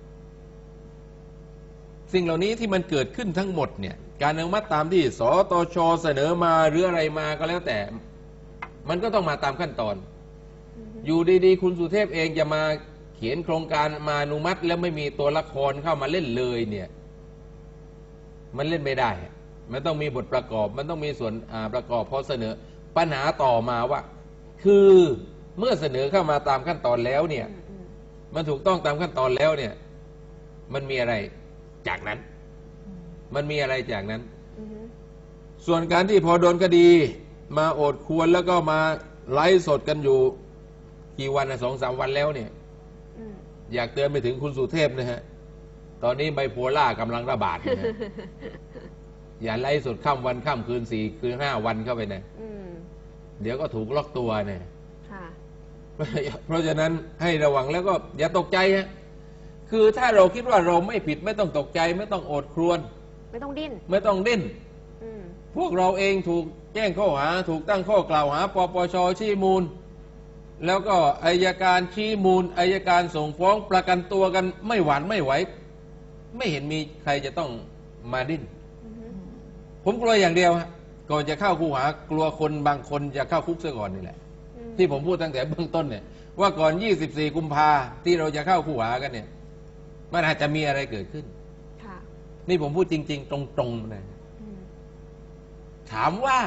Speaker 3: สิ่งเหล่านี้ที่มันเกิดขึ้นทั้งหมดเนี่ยการอนุมัติตามที่สตช.เสนอมาหรืออะไรมาก็แล้วแต่มันก็ต้องมาตามขั้นตอนอยู่ดีๆคุณสุเทพเองจะมาเขียนโครงการมาอนุมัติแล้วไม่มีตัวละครเข้ามาเล่นเลยเนี่ยมันเล่นไม่ได้มันต้องมีบทประกอบมันต้องมีส่วนประกอบพอเสนอปัญหาต่อมาว่าคือเมื่อเสนอเข้ามาตามขั้นตอนแล้วเนี่ยมันถูกต้องตามขั้นตอนแล้วเนี่ยมันมีอะไรจากนั้น มันมีอะไรจากนั้น
Speaker 1: อือฮึ
Speaker 3: ส่วนการที่พอโดนคดีมาโอดครวรแล้วก็มาไลฟ์สดกันอยู่กี่วันนะ2-3 วันแล้วเนี่ย
Speaker 1: อืม
Speaker 3: อยากเตือนไปถึงคุณสุเทพนะฮะ ตอนนี้ไบโพล่ากำลังระบาดนะฮะ อย่าไล่สดข้ามวันข้ามคืน4 คืน 5 วันเข้าไปนะ
Speaker 1: อืม
Speaker 3: เดี๋ยวก็ถูกล็อกตัวเนี่ย
Speaker 1: ค่ะ
Speaker 3: เพราะฉะนั้นให้ระวังแล้วก็อย่าตกใจฮะ คือถ้าเราคิดว่าเราไม่ผิดไม่ต้องตกใจ ไม่ต้องโอดครวญ
Speaker 1: ไม่ต้องดิ้น
Speaker 3: ไม่ต้องดิ้น
Speaker 1: อืม
Speaker 3: พวกเราเองถูกแจ้งข้อหาถูกตั้งข้อกล่าวหาปปชชี้มูล แล้วก็อัยการชี้มูลอัยการส่งฟ้องประกันตัวกันไม่หวานไม่ไหว ไม่เห็นมีใครจะต้องมาดิ้น
Speaker 1: อือฮึ
Speaker 3: ผมกลัวอย่างเดียวฮะก่อนจะเข้าคูหากลัวคนบางคนจะเข้าคุกซะก่อนนี่แหละ
Speaker 1: อืม
Speaker 3: ที่ผมพูดตั้งแต่เบื้องต้นเนี่ยว่าก่อน24 กุมภาที่เราจะเข้าคูหากันเนี่ยมันอาจจะมีอะไรเกิดขึ้น
Speaker 1: ค่ะ
Speaker 3: นี่ผมพูดจริง ๆ ตรงๆนะ
Speaker 1: อืม
Speaker 3: ถามว่า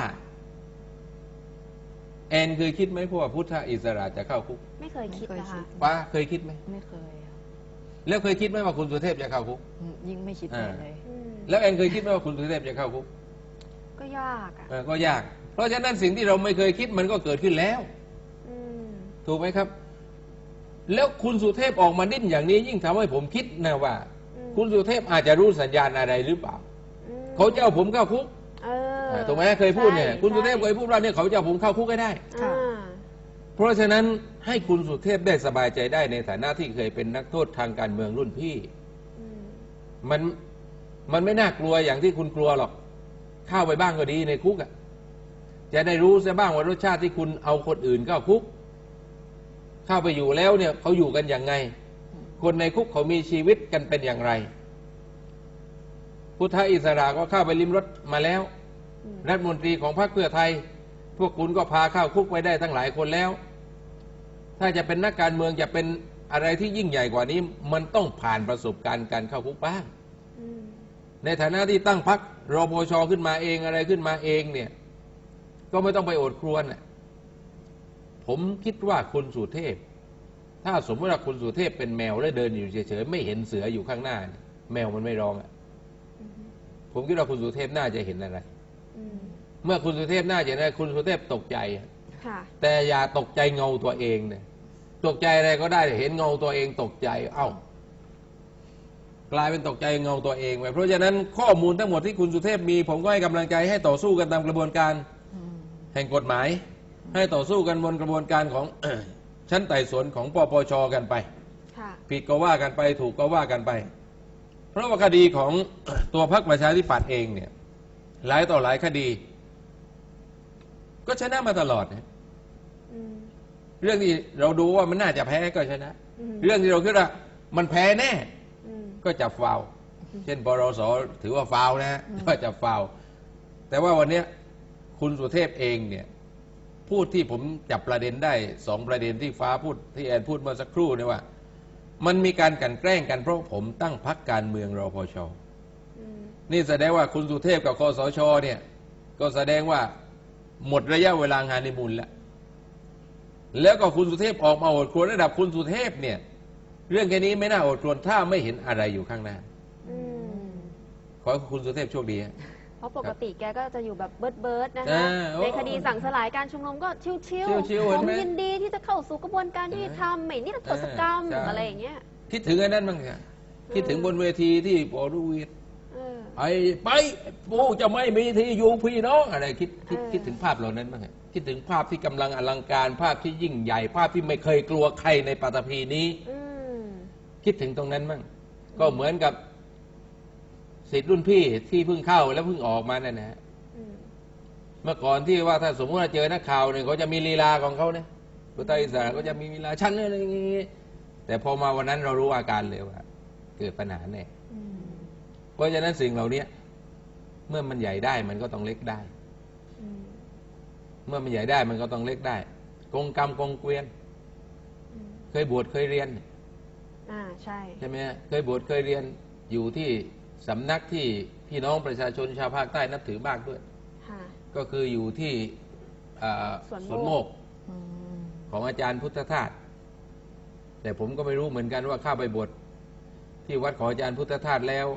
Speaker 3: แอนเคยคิดไหมพวกพุทธอิสระจะเข้าคุก
Speaker 1: ไม่เคยคิดนะคะ
Speaker 3: ป้าเคยคิดไหม
Speaker 2: ไม่เคยอะ
Speaker 3: แล้วเคยคิดไหมว่าคุณสุเทพจะเข้าคุก
Speaker 2: ยิ่งไม่คิดเลยเลย
Speaker 1: อืม
Speaker 3: แล้วแอนเคยคิดไหมว่าคุณสุเทพจะเข้าคุก
Speaker 1: ก็ยากอ่ะ
Speaker 3: ก็ยาก เพราะฉะนั้นสิ่งที่เราไม่เคยคิดมันก็เกิดขึ้นแล้ว
Speaker 1: อืม
Speaker 3: ถูกไหมครับ แล้วคุณสุเทพออกมาดิ้นอย่างนี้ยิ่งทำให้ผมคิดนะว่า
Speaker 1: อืม
Speaker 3: คุณสุเทพอาจจะรู้สัญญาณอะไรหรือเปล่า
Speaker 1: อืม
Speaker 3: เขาจะเอาผมเข้าคุก
Speaker 1: เออ
Speaker 3: ถูกไหมเคยพูดเนี่ย
Speaker 1: ใช่
Speaker 3: คุณสุเทพเคยพูดว่าเนี่ยเขาจะเอาผมเข้าคุกให้ได้
Speaker 1: อ่า
Speaker 3: เพราะฉะนั้นให้คุณสุเทพได้สบายใจได้ในฐานะที่เคยเป็นนักโทษทางการเมืองรุ่นพี่
Speaker 1: อืม
Speaker 3: มันไม่น่ากลัวอย่างที่คุณกลัวหรอกเข้าไปบ้างก็ดีในคุกอ่ะจะได้รู้ซะบ้างว่ารสชาติที่คุณเอาคนอื่นเข้าคุก เข้าไปอยู่แล้วเนี่ยเขาอยู่กันอย่างไง คนในคุกเขามีชีวิตกันเป็นอย่างไร พุทธอิสระก็เข้าไปลิ้มรสมาแล้ว
Speaker 1: อืม
Speaker 3: รัฐมนตรีของพรรคเพื่อไทย พวกคุณก็พาเข้าคุกไปได้ทั้งหลายคนแล้ว ถ้าจะเป็นนักการเมืองจะเป็นอะไรที่ยิ่งใหญ่กว่านี้ มันต้องผ่านประสบการณ์การเข้าคุกบ้าง
Speaker 1: อืม
Speaker 3: ในฐานะที่ตั้งพรรครปชขึ้นมาเองอะไรขึ้นมาเองเนี่ย ก็ไม่ต้องไปโอดครวญน่ะผมคิดว่าคุณสุเทพ ถ้าสมมติว่าคุณสุเทพเป็นแมวแล้วเดินอยู่เฉยๆไม่เห็นเสืออยู่ข้างหน้าเนี่ยแมวมันไม่ร้องอ่ะ
Speaker 1: อืม
Speaker 3: ผมคิดว่าคุณสุเทพน่าจะเห็นอะไร
Speaker 1: อืม
Speaker 3: เมื่อคุณสุเทพน่าจะเห็นอะไรคุณสุเทพตกใจอะ
Speaker 1: ค่ะ
Speaker 3: แต่อย่าตกใจเงาตัวเองเนี่ยตกใจอะไรก็ได้เห็นเงาตัวเองตกใจ เอ้ากลายเป็นตกใจเงาตัวเองไปเพราะฉะนั้นข้อมูลทั้งหมดที่คุณสุเทพมี ผมก็ให้กำลังใจให้ต่อสู้กันตามกระบวนการแห่งกฎหมาย ให้ต่อสู้กันบนกระบวนการของ ชั้นไต่สวนของปปชกันไป
Speaker 1: ค่ะ
Speaker 3: ผิดก็ว่ากันไปถูกก็ว่ากันไป เพราะว่าคดีของ ตัวพรรคประชาธิปัตย์เองเนี่ยหลายต่อหลายคดี ก็ชนะมาตลอดนะ
Speaker 1: อืม
Speaker 3: เรื่องที่เราดูว่ามันน่าจะแพ้ก็ชนะ
Speaker 1: อืม
Speaker 3: เรื่องที่เราคิดว่ามันแพ้แน่
Speaker 1: อืม
Speaker 3: ก็จับฟาวล์เช่นปรสถือว่าฟาวล์นะฮะก็จับฟาวล์แต่ว่าวันเนี้ยคุณสุเทพเองเนี่ยพูดที่ผมจับประเด็นได้2 ประเด็นที่ฟ้าพูดที่แอนพูดเมื่อสักครู่เนี่ยว่า มันมีการกลั่นแกล้งกันเพราะผมตั้งพรรคการเมืองรปช
Speaker 1: อืม
Speaker 3: นี่แสดงว่าคุณสุเทพกับคสชเนี่ยก็แสดงว่าหมดระยะเวลางานในมูลแล้วแล้วก็คุณสุเทพออกมาโอดครวญระดับคุณสุเทพเนี่ยเรื่องแค่นี้ไม่น่าโอดครวญถ้าไม่เห็นอะไรอยู่ข้างหน้า
Speaker 1: อืม
Speaker 3: ขอให้คุณสุเทพโชคดีฮะ
Speaker 1: เพราะปกติแกก็จะอยู่แบบเบิร์ดๆนะคะ
Speaker 3: อ่าโอ้
Speaker 1: ในคดีสั่งสลายการชุมนุมก็ชิว
Speaker 3: ชิวๆ
Speaker 1: ผ
Speaker 3: เห็น
Speaker 1: ม
Speaker 3: ไหม
Speaker 1: ยินดีที่จะเข้าสู่กระบวนการยุติธรรมไม่นิรโทษกรรม
Speaker 3: ใช่
Speaker 1: อะไรอย่างเงี้ย
Speaker 3: คิดถึงไอ้นั่นบ้างค่ะคิดถึงบนเวทีที่ปอรุวีด
Speaker 1: เออ
Speaker 3: ไปปูจะไม่มีที่อยู่พี่น้องอะไรคิด
Speaker 1: เออ
Speaker 3: คิดถึงภาพเหล่านั้นบ้างฮะคิดถึงภาพที่กำลังอลังการภาพที่ยิ่งใหญ่ภาพที่ไม่เคยกลัวใครในปฐพีนี้
Speaker 1: อืม
Speaker 3: คิดถึงตรงนั้นบ้างก็เหมือนกับศิษย์รุ่นพี่ที่เพิ่งเข้าแล้วเพิ่งออกมานั่นนะฮะ
Speaker 1: อืม
Speaker 3: เมื่อก่อนที่ว่าถ้าสมมติว่าเจอนักข่าวเนี่ยเขาจะมีลีลาของเขาเนี่ยพุทธอิสระก็จะมีลีลาชั้นอะไรอย่างงี้แต่พอมาวันนั้นเรารู้อาการเลยว่าเกิดปัญหาแน่
Speaker 1: อืม
Speaker 3: เพราะฉะนั้นสิ่งเหล่านี้เมื่อมันใหญ่ได้มันก็ต้องเล็กได้
Speaker 1: อืม
Speaker 3: เมื่อมันใหญ่ได้มันก็ต้องเล็กได้ กงกรรมกงเกวียน
Speaker 1: อืม
Speaker 3: เคยบวชเคยเรียน
Speaker 1: ใช่
Speaker 3: ใช่ไหมฮะเคยบวชเคยเรียนอยู่ที่สำนักที่พี่น้องประชาชนชาวภาคใต้นับถือมากด้วย
Speaker 1: ค่ะ
Speaker 3: ก็คืออยู่ที่
Speaker 1: สวนโมก
Speaker 3: สวนโมกของอาจารย์พุทธทาสแต่ผมก็ไม่รู้เหมือนกันว่าเข้าไปบวชที่วัดของอาจารย์พุทธทาสแล้ว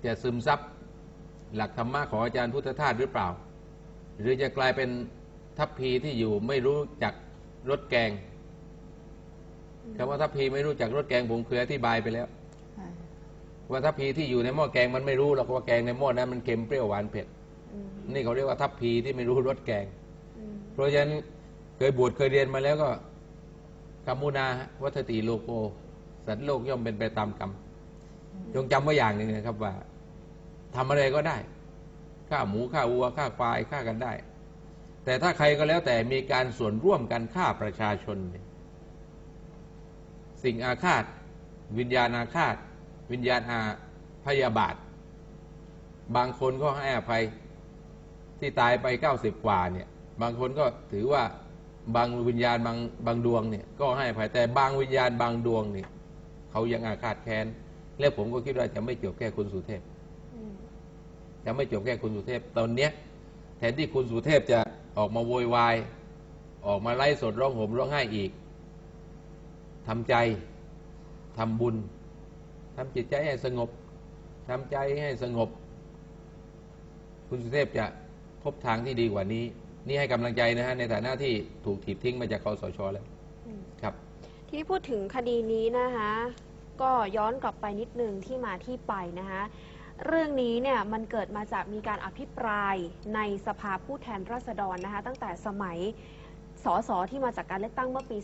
Speaker 3: จะซึมซับหลักธรรมะของอาจารย์พุทธทาสหรือเปล่า หรือจะกลายเป็นทัพพีที่อยู่ไม่รู้จักรสแกงคำว่าทัพพีไม่รู้จักรสแกงผมเคยอธิบายไปแล้วว่าทัพพีที่อยู่ในหม้อแกงมันไม่รู้หรอกว่าแกงในหม้อนั้นมันเค็มเปรี้ยวหวานเผ็ดนี่เขาเรียกว่าทัพพีที่ไม่รู้รสแกงเพราะฉะนั้นเคยบวชเคยเรียนมาแล้วก็กัมมุนาวัฏติโลโกสัตว์โลกย่อมเป็นไปตามกรรมจงจำไว้อย่างหนึ่งนะครับว่าทำอะไรก็ได้ฆ่าหมูฆ่าวัวฆ่าควายฆ่ากันได้แต่ถ้าใครก็แล้วแต่มีการส่วนร่วมกันฆ่าประชาชนสิ่งอาฆาตวิญญาณอาฆาตวิญญาณอาพยาบาทบางคนก็ให้อภัยที่ตายไป90กว่าเนี่ยบางคนก็ถือว่าบางวิญญาณบางดวงเนี่ยก็ให้อภัยแต่บางวิญญาณบางดวงเนี่ยเขายังอาฆาตแค้นและผมก็คิดว่าจะไม่จบแค่คุณสุเทพจะไม่จบแค่คุณสุเทพตอนเนี้ยแทนที่คุณสุเทพจะออกมาโวยวายออกมาไล่สดร้องห่มร้องไห้อีกทำใจทำบุญทำจิตใจให้สงบทำใจให้สงบคุณสุเทพจะพบทางที่ดีกว่านี้นี่ให้กำลังใจนะฮะในฐานะที่ถูกถีบทิ้งมาจากคสช.แล้วครับ
Speaker 1: ทีนี้พูดถึงคดีนี้นะคะก็ย้อนกลับไปนิดนึงที่มาที่ไปนะคะเรื่องนี้เนี่ยมันเกิดมาจากมีการอภิปรายในสภาผู้แทนราษฎรนะคะตั้งแต่สมัยสสที่มาจากการเลือกตั้งเมื่อปี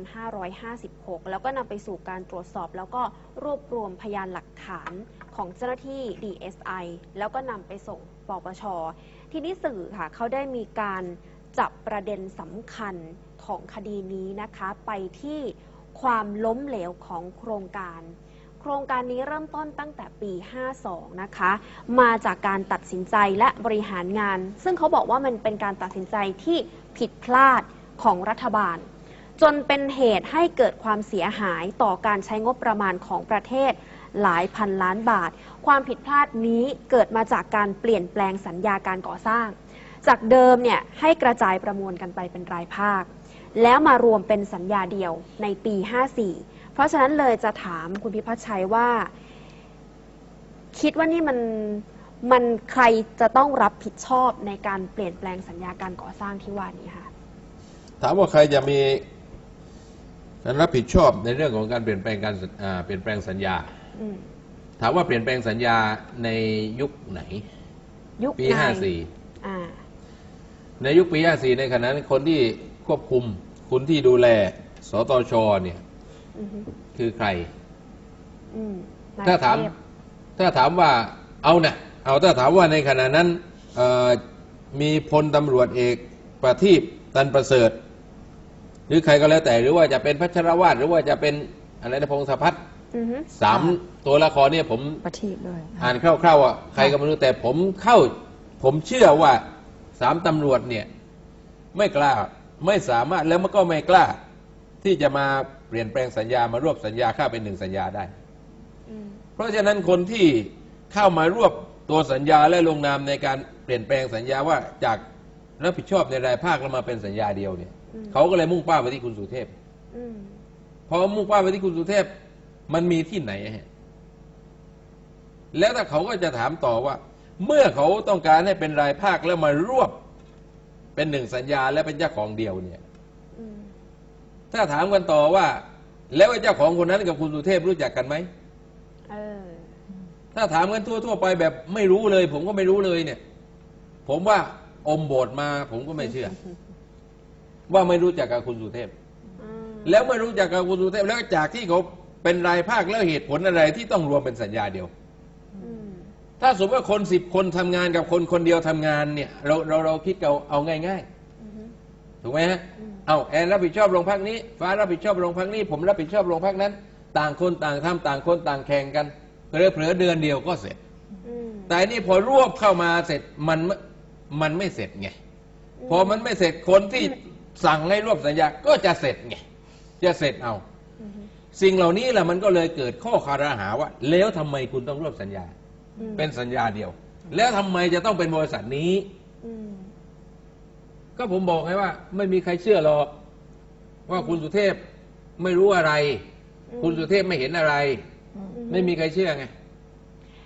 Speaker 1: 2556 แล้วก็นำไปสู่การตรวจสอบแล้วก็รวบรวมพยานหลักฐานของเจ้าหน้าที่ DSI แล้วก็นำไปส่งปปช.ทีนี้สื่อค่ะเขาได้มีการจับประเด็นสำคัญของคดีนี้นะคะไปที่ความล้มเหลวของโครงการนี้เริ่มต้นตั้งแต่ปี 52 นะคะมาจากการตัดสินใจและบริหารงานซึ่งเขาบอกว่ามันเป็นการตัดสินใจที่ผิดพลาดของรัฐบาลจนเป็นเหตุให้เกิดความเสียหายต่อการใช้งบประมาณของประเทศหลายพันล้านบาทความผิดพลาดนี้เกิดมาจากการเปลี่ยนแปลงสัญญาการก่อสร้างจากเดิมเนี่ยให้กระจายประมวลกันไปเป็นรายภาคแล้วมารวมเป็นสัญญาเดียวในปี 54 เพราะฉะนั้นเลยจะถามคุณพิพัฒน์ชัยว่าคิดว่านี่มันใครจะต้องรับผิดชอบในการเปลี่ยนแปลงสัญญาการก่อสร้างที่ว่านี้ค่ะ
Speaker 3: ถามว่าใครจะมีการรับผิดชอบในเรื่องของการเปลี่ยนแปลงสัญญาถามว่าเปลี่ยนแปลงสัญญาในยุคไหน
Speaker 1: ยุค
Speaker 3: ปี 54ในยุคปี 54ในขณะนั้นคนที่ควบคุมคนที่ดูแลสตช.เนี่ยคือใครถ้าถามว่าถ้าถามว่าในขณะนั้นมีพลตำรวจเอกประทีปตันประเสริฐหรือใครก็แล้วแต่หรือว่าจะเป็นพัชรวาทหรือว่าจะเป็นอะไรนะพงศพัฒน์3ตัวละครเนี่ยผม
Speaker 2: ประทีปด้วย
Speaker 3: อ่านคร่าวๆว่าใครก็ไม่รู้แต่ผมเชื่อว่า3ตำรวจเนี่ยไม่กล้าไม่สามารถแล้วมันก็ไม่กล้าที่จะมาเปลี่ยนแปลงสัญญามารวบสัญญาเข้าเป็น1สัญญาได้เพราะฉะนั้นคนที่เข้ามารวบตัวสัญญาและลงนามในการเปลี่ยนแปลงสัญญาว่าจากรับผิดชอบในรายภาคแล้วมาเป็นสัญญาเดียวเนี่ยเขาก็เลยมุ่งเป้าไปที่คุณสุเทพพอมุ่งเป้าไปที่คุณสุเทพมันมีที่ไหนฮะแล้วถ้าเขาก็จะถามต่อว่าเมื่อเขาต้องการให้เป็นรายภาคแล้วมารวบเป็น1สัญญาและเป็นเจ้าของเดียวเนี่ยถ้าถามกันต่อว่าแล้วเจ้าของคนนั้นกับคุณสุเทพรู้จักกันไหมถ้าถามกันทั่วๆไปแบบไม่รู้เลยผมก็ไม่รู้เลยเนี่ยผมว่าอมโบสถ์มาผมก็ไม่เชื่อว่าไม่รู้จักกับคุณสุเทพแล้วไม่รู้จักกับคุณสุเทพแล้วจากที่เขาเป็นรายภาคแล้วเหตุผลอะไรที่ต้องรวมเป็นสัญญาเดียวถ้าสมมติว่าคน10 คนทำงานกับคนคนเดียวทำงานเนี่ยเราคิดเอาง่ายๆถูกไหมฮะเอาแอนรับผิดชอบโรงพักนี้ฟ้ารับผิดชอบโรงพักนี้ผมรับผิดชอบโรงพักนั้นต่างคนต่างทำต่างคนต่างแข่งกันเผลอเดือนเดียวก็เสร็จแต่นี่พอรวบเข้ามาเสร็จมันไม่เสร็จไงพอมันไม่เสร็จคนที่สั่งให้รวบสัญญาก็จะเสร็จไงจะเสร็จเอาสิ่งเหล่านี้แหละมันก็เลยเกิดข้อคารหาว่าแล้วทำไมคุณต้องรวบสัญญาเป็นสัญญาเดียวแล้วทำไมจะต้องเป็นบริษัทนี้ก็ผมบอกให้ว่าไม่มีใครเชื่อหรอกว่าคุณสุเทพไม่รู้อะไรคุณสุเทพไม่เห็นอะไรไม่มีใครเชื่อไง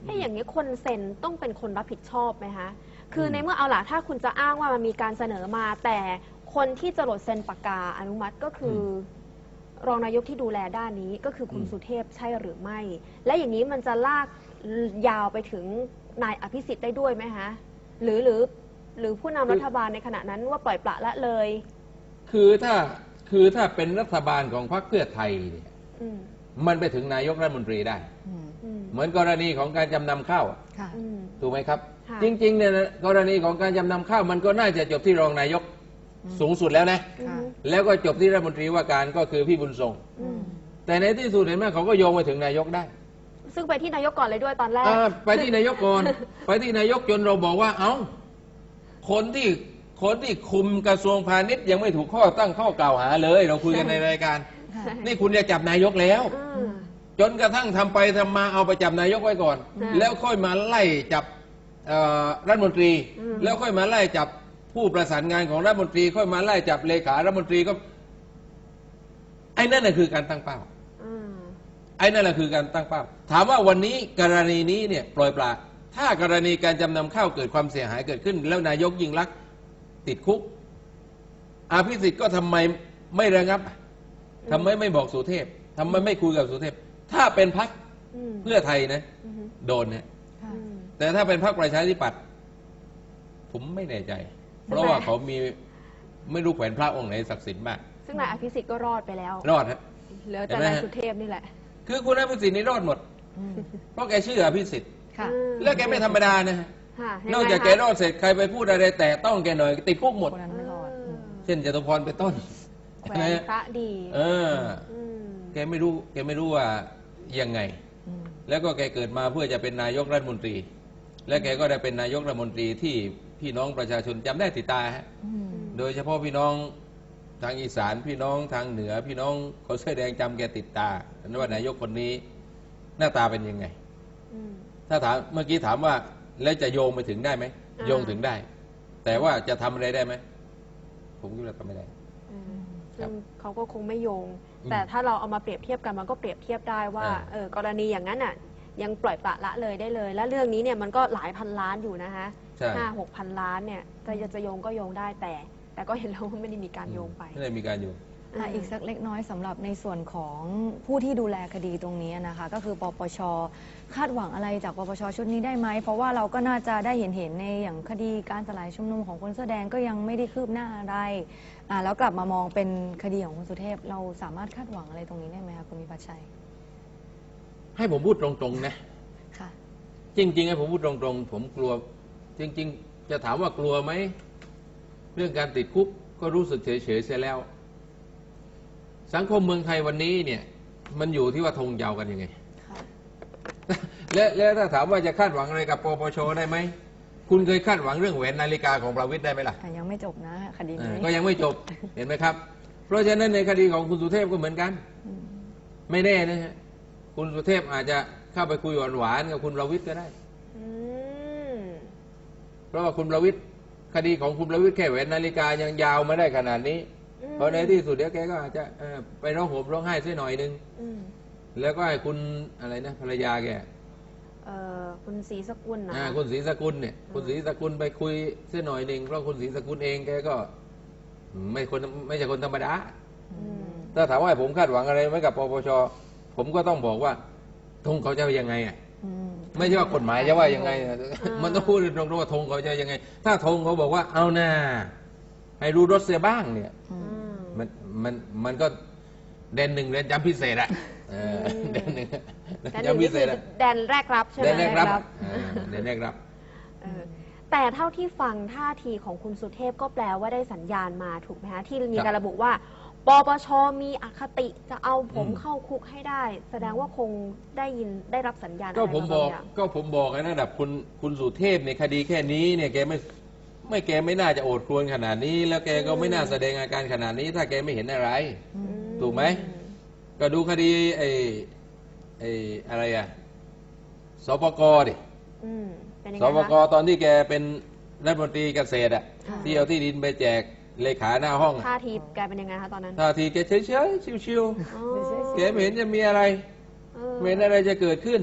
Speaker 1: อย่างนี้คนเซ็นต้องเป็นคนรับผิดชอบไหมคะคือในเมื่อเอาล่ะถ้าคุณจะอ้างว่ามันมีการเสนอมา แต่คนที่จะโหลดเซ็นปากกาอนุมัติก็คือรองนายกที่ดูแลด้านนี้ก็คือคุณสุเทพใช่หรือไม่ และอย่างนี้มันจะลากยาวไปถึงนายอภิสิทธิ์ได้ด้วยไหมคะหรือผู้นำรัฐบาลในขณะนั้นว่าปล่อยปละละเลย
Speaker 3: คือถ้าเป็นรัฐบาลของพรรคเพื่อไทยเนี่ย
Speaker 1: อืม
Speaker 3: มันไปถึงนายกรัฐมนตรีได้
Speaker 2: อืม
Speaker 1: อืม
Speaker 3: เหมือนกรณีของการจำนำข้าว
Speaker 2: ค่ะ
Speaker 1: อืม
Speaker 3: ถูกไหมครับ
Speaker 1: ค่ะ
Speaker 3: จริงๆเนี่ยนะกรณีของการจำนำข้าวมันก็น่าจะจบที่รองนายกสูงสุดแล้วนะ
Speaker 2: ค่ะ
Speaker 3: แล้วก็จบที่รัฐมนตรีว่าการก็คือพี่บุญทรง
Speaker 1: อืม
Speaker 3: แต่ในที่สุดเห็นไหมเขาก็โยงไปถึงนายกได้
Speaker 1: ซึ่งไปที่นายกก่อนเลยด้วยตอนแรก
Speaker 3: ไปที่นายกก่อน ไปที่นายกจนเราบอกว่าเอ้าคนที่คุมกระทรวงพาณิชย์ยังไม่ถูกตั้งข้อกล่าวหาเลย เราคุยกันในรายการ
Speaker 2: ค่ะ
Speaker 3: นี่คุณจะจับนายกแล้ว
Speaker 1: อืม
Speaker 3: จนกระทั่งทำไปทำมาเอาไปจับนายกไว้ก่อน
Speaker 1: อืม
Speaker 3: แล้วค่อยมาไล่จับรัฐมนตรี
Speaker 1: อืม
Speaker 3: แล้วค่อยมาไล่จับผู้ประสานงานของรัฐมนตรี ค่อยมาไล่จับเลขารัฐมนตรีก็ไอ้นั่นแหละคือการตั้งเป้า
Speaker 1: อืม
Speaker 3: ไอ้นั่นแหละคือการตั้งเป้า ถามว่าวันนี้กรณีนี้เนี่ยปล่อยปละถ้ากรณีการจำนำข้าวเกิดความเสียหายเกิดขึ้น แล้วนายกยิ่งลักษณ์ติดคุกอภิสิทธิ์ก็ทำไมไม่ระงับทำไมไม่บอกสุเทพทำไมไม่คุยกับสุเทพ ถ้าเป็นพรรค
Speaker 1: อืม
Speaker 3: เพื่อไทยนะ
Speaker 1: อืม
Speaker 3: โดนเนี่ย
Speaker 2: ค่ะ
Speaker 1: อืม
Speaker 3: แต่ถ้าเป็นพรรคประชาธิปัตย์ผมไม่แน่ใจ เพราะว่าเขามีไม่รู้แขวนพระองค์ไหนศักดิ์สิทธิ์มาก
Speaker 1: ซึ่งนายอภิสิทธิ์ก็รอดไปแล้ว
Speaker 3: รอดฮะ
Speaker 1: เหลือ
Speaker 3: เห็
Speaker 1: แต่
Speaker 3: นไหม
Speaker 1: นาย
Speaker 3: ฮะ
Speaker 1: สุเทพนี่แหละ
Speaker 3: คือคุณอภิสิทธิ์นี่รอดหมด
Speaker 2: อืม
Speaker 3: เพราะแกชื่ออภิสิทธิ์
Speaker 2: ค่ะ
Speaker 1: อืม
Speaker 3: แล้วแกไม่ธรรมดานะฮะ
Speaker 1: ค่ะ
Speaker 3: นอกจากแกรอดเสร็จใครไปพูดอะไรแต่ต้องแกหน่อยติดคุกหมด
Speaker 2: คนนั้นไม่รอดอืม
Speaker 3: เช่นจตุพรเป็นต้น
Speaker 1: แขวนพระดี
Speaker 3: เออ
Speaker 1: ม
Speaker 3: แกไม่รู้ว่ายังไง
Speaker 2: อืม
Speaker 3: แล้วก็แกเกิดมาเพื่อจะเป็นนายกรัฐมนตรี และแกก็ได้เป็นนายกรัฐมนตรีที่พี่น้องประชาชนจำได้ติดตาฮะ
Speaker 2: อืม
Speaker 3: โดยเฉพาะพี่น้องทางอีสานพี่น้องทางเหนือ พี่น้องคนเสื้อแดงจำแกติดตาว่านายกคนนี้หน้าตาเป็นยังไง
Speaker 1: อืม
Speaker 3: ถ้าถามเมื่อกี้ถามว่าแล้วจะโยงไปถึงได้ไหม
Speaker 1: อ่า
Speaker 3: โยงถึงได้ แต่ว่าจะทำอะไรได้ไหมผมคิดว่าทำไม่ได้
Speaker 1: อืม
Speaker 3: ครั
Speaker 1: ซึ่
Speaker 3: บ
Speaker 1: งเขาก็คงไม่โยง
Speaker 3: อืม
Speaker 1: แต่ถ้าเราเอามาเปรียบเทียบกันมันก็เปรียบเทียบได้ว่า กรณีอย่างนั้นอ่ะ ยังปล่อยปละละเลยได้เลย และเรื่องนี้เนี่ยมันก็หลายพันล้านอยู่นะคะ
Speaker 3: ใช่
Speaker 1: 5-6 พันล้านเนี่ยจะโยงก็โยงได้แต่ก็เห็นแล้วว่าไม่ได้มีการโยงไป
Speaker 3: ไม่ได้มีการโยง
Speaker 2: อีกสักเล็กน้อยสำหรับในส่วนของผู้ที่ดูแลคดีตรงนี้นะคะ ก็คือปปชคาดหวังอะไรจากปปชชุดนี้ได้ไหมเพราะว่าเราก็น่าจะได้เห็นในอย่างคดีการสลายชุมนุมของคนเสื้อแดงก็ยังไม่ได้คืบหน้าอะไรแล้วกลับมามองเป็นคดีของคุณสุเทพเราสามารถคาดหวังอะไรตรงนี้ได้ไหมคะคุณวิพัฒน์ชัย
Speaker 3: ให้ผมพูดตรงๆนะ
Speaker 2: ค่ะ
Speaker 3: จริงๆให้ผมพูดตรงๆ ผมกลัว จริง ๆ จะถามว่ากลัวไหมเรื่องการติดคุกก็รู้สึกเฉยๆเสียแล้ว สังคมเมืองไทยวันนี้เนี่ย มันอยู่ที่ว่าธงยาวกันยังไง
Speaker 2: ค่ะ
Speaker 3: และถ้าถามว่าจะคาดหวังอะไรกับปปชได้ไหมคุณเคยคาดหวังเรื่องแหวนนาฬิกาของประวิตรได้ไหมล่ะ
Speaker 2: แต่ยังไม่จบนะคดีนี้
Speaker 3: ก็ยังไม่จบเห็นไหมครับ เพราะฉะนั้นในคดีของคุณสุเทพก็เหมือนกัน
Speaker 2: อืม
Speaker 3: ไม่แน่นะฮะคุณสุเทพอาจจะเข้าไปคุยหวานๆกับคุณประวิตรก็ได้
Speaker 1: อืม
Speaker 3: เพราะว่าคุณประวิตรคดีของคุณประวิตรแค่แหวนนาฬิกายังยาวมาได้ขนาดนี้เพราะในที่สุดเดี๋ยวแกก็อาจจะไปร้องห่มร้องไห้สักหน่อยนึง
Speaker 1: อืม
Speaker 3: แล้วก็ให้คุณอะไรนะภรรยาแก
Speaker 1: คุณศรีสกุลนะ
Speaker 3: คุณศรีสกุลเนี่ยคุณศรีสกุลไปคุยสักหน่อยนึงเพราะคุณศรีสกุลเองแกก็ไม่ใช่คนธรรมดา
Speaker 1: อืม
Speaker 3: ถ้าถามว่าผมคาดหวังอะไรไว้กับปปชผมก็ต้องบอกว่าธงเขาจะยังไงอ่ะ
Speaker 2: อืม
Speaker 3: ไม่ใช่ว่ากฎหมายจะว่ายังไงอะมันต้องพูดตรงๆว่าธงเขาจะยังไง ถ้าธงเขาบอกว่าเอาหน้าให้รู้รถเสียบ้างเนี่ย
Speaker 2: อืม
Speaker 3: มันก็แดนหนึ่งแดนจำพิเศษอะแดนหนึ่ง
Speaker 1: แต่หนึ่ง
Speaker 3: จำพิ
Speaker 1: นี่
Speaker 3: เศ
Speaker 1: คือ
Speaker 3: ษอะ
Speaker 1: แดนแรกรับใช่ไหม
Speaker 3: แดนแรกรับ
Speaker 2: แดนแรกรับ
Speaker 3: แดนแรกรับ
Speaker 1: เออแต่เท่าที่ฟังท่าทีของคุณสุเทพก็แปลว่าได้สัญญาณมาถูกไหมคะที่มีการระบุว่าปปชมีอคติจะเอาผมเข้าคุกให้ได้ แสดงว่าคงได้รับสัญญาณอะไร
Speaker 3: ก็ผมบอก
Speaker 1: างย่าง
Speaker 3: ก็ผมบอกนะระดับคุณสุเทพในคดีแค่นี้เนี่ยแกไม่น่าจะโอดครวญขนาดนี้ แล้วแกก็ไม่น่าแสดงอาการขนาดนี้ ถ้าแกไม่เห็นอะไร
Speaker 2: อืม
Speaker 3: ถูกไหม ก็ดูคดีอะไรอะสปกดิ
Speaker 1: อืมเป็นยัง
Speaker 3: ส
Speaker 1: ไง
Speaker 3: ปก
Speaker 1: คะ
Speaker 3: ตอนที่แกเป็นรัฐมนตรีเกษตรอะ
Speaker 2: ค่ะ
Speaker 3: ที่เอาที่ดินไปแจกเลขาหน้าห้องอะ
Speaker 1: ท่าทีแกเป็นยังไงคะตอนนั้น
Speaker 3: ท่าทีแกเฉยๆชิว
Speaker 1: อ๋อ
Speaker 3: ๆแกไม่เห็นจะมีอะไร
Speaker 1: เออ
Speaker 3: ไม่เห็นอะไรจะเกิดขึ้น
Speaker 2: อืม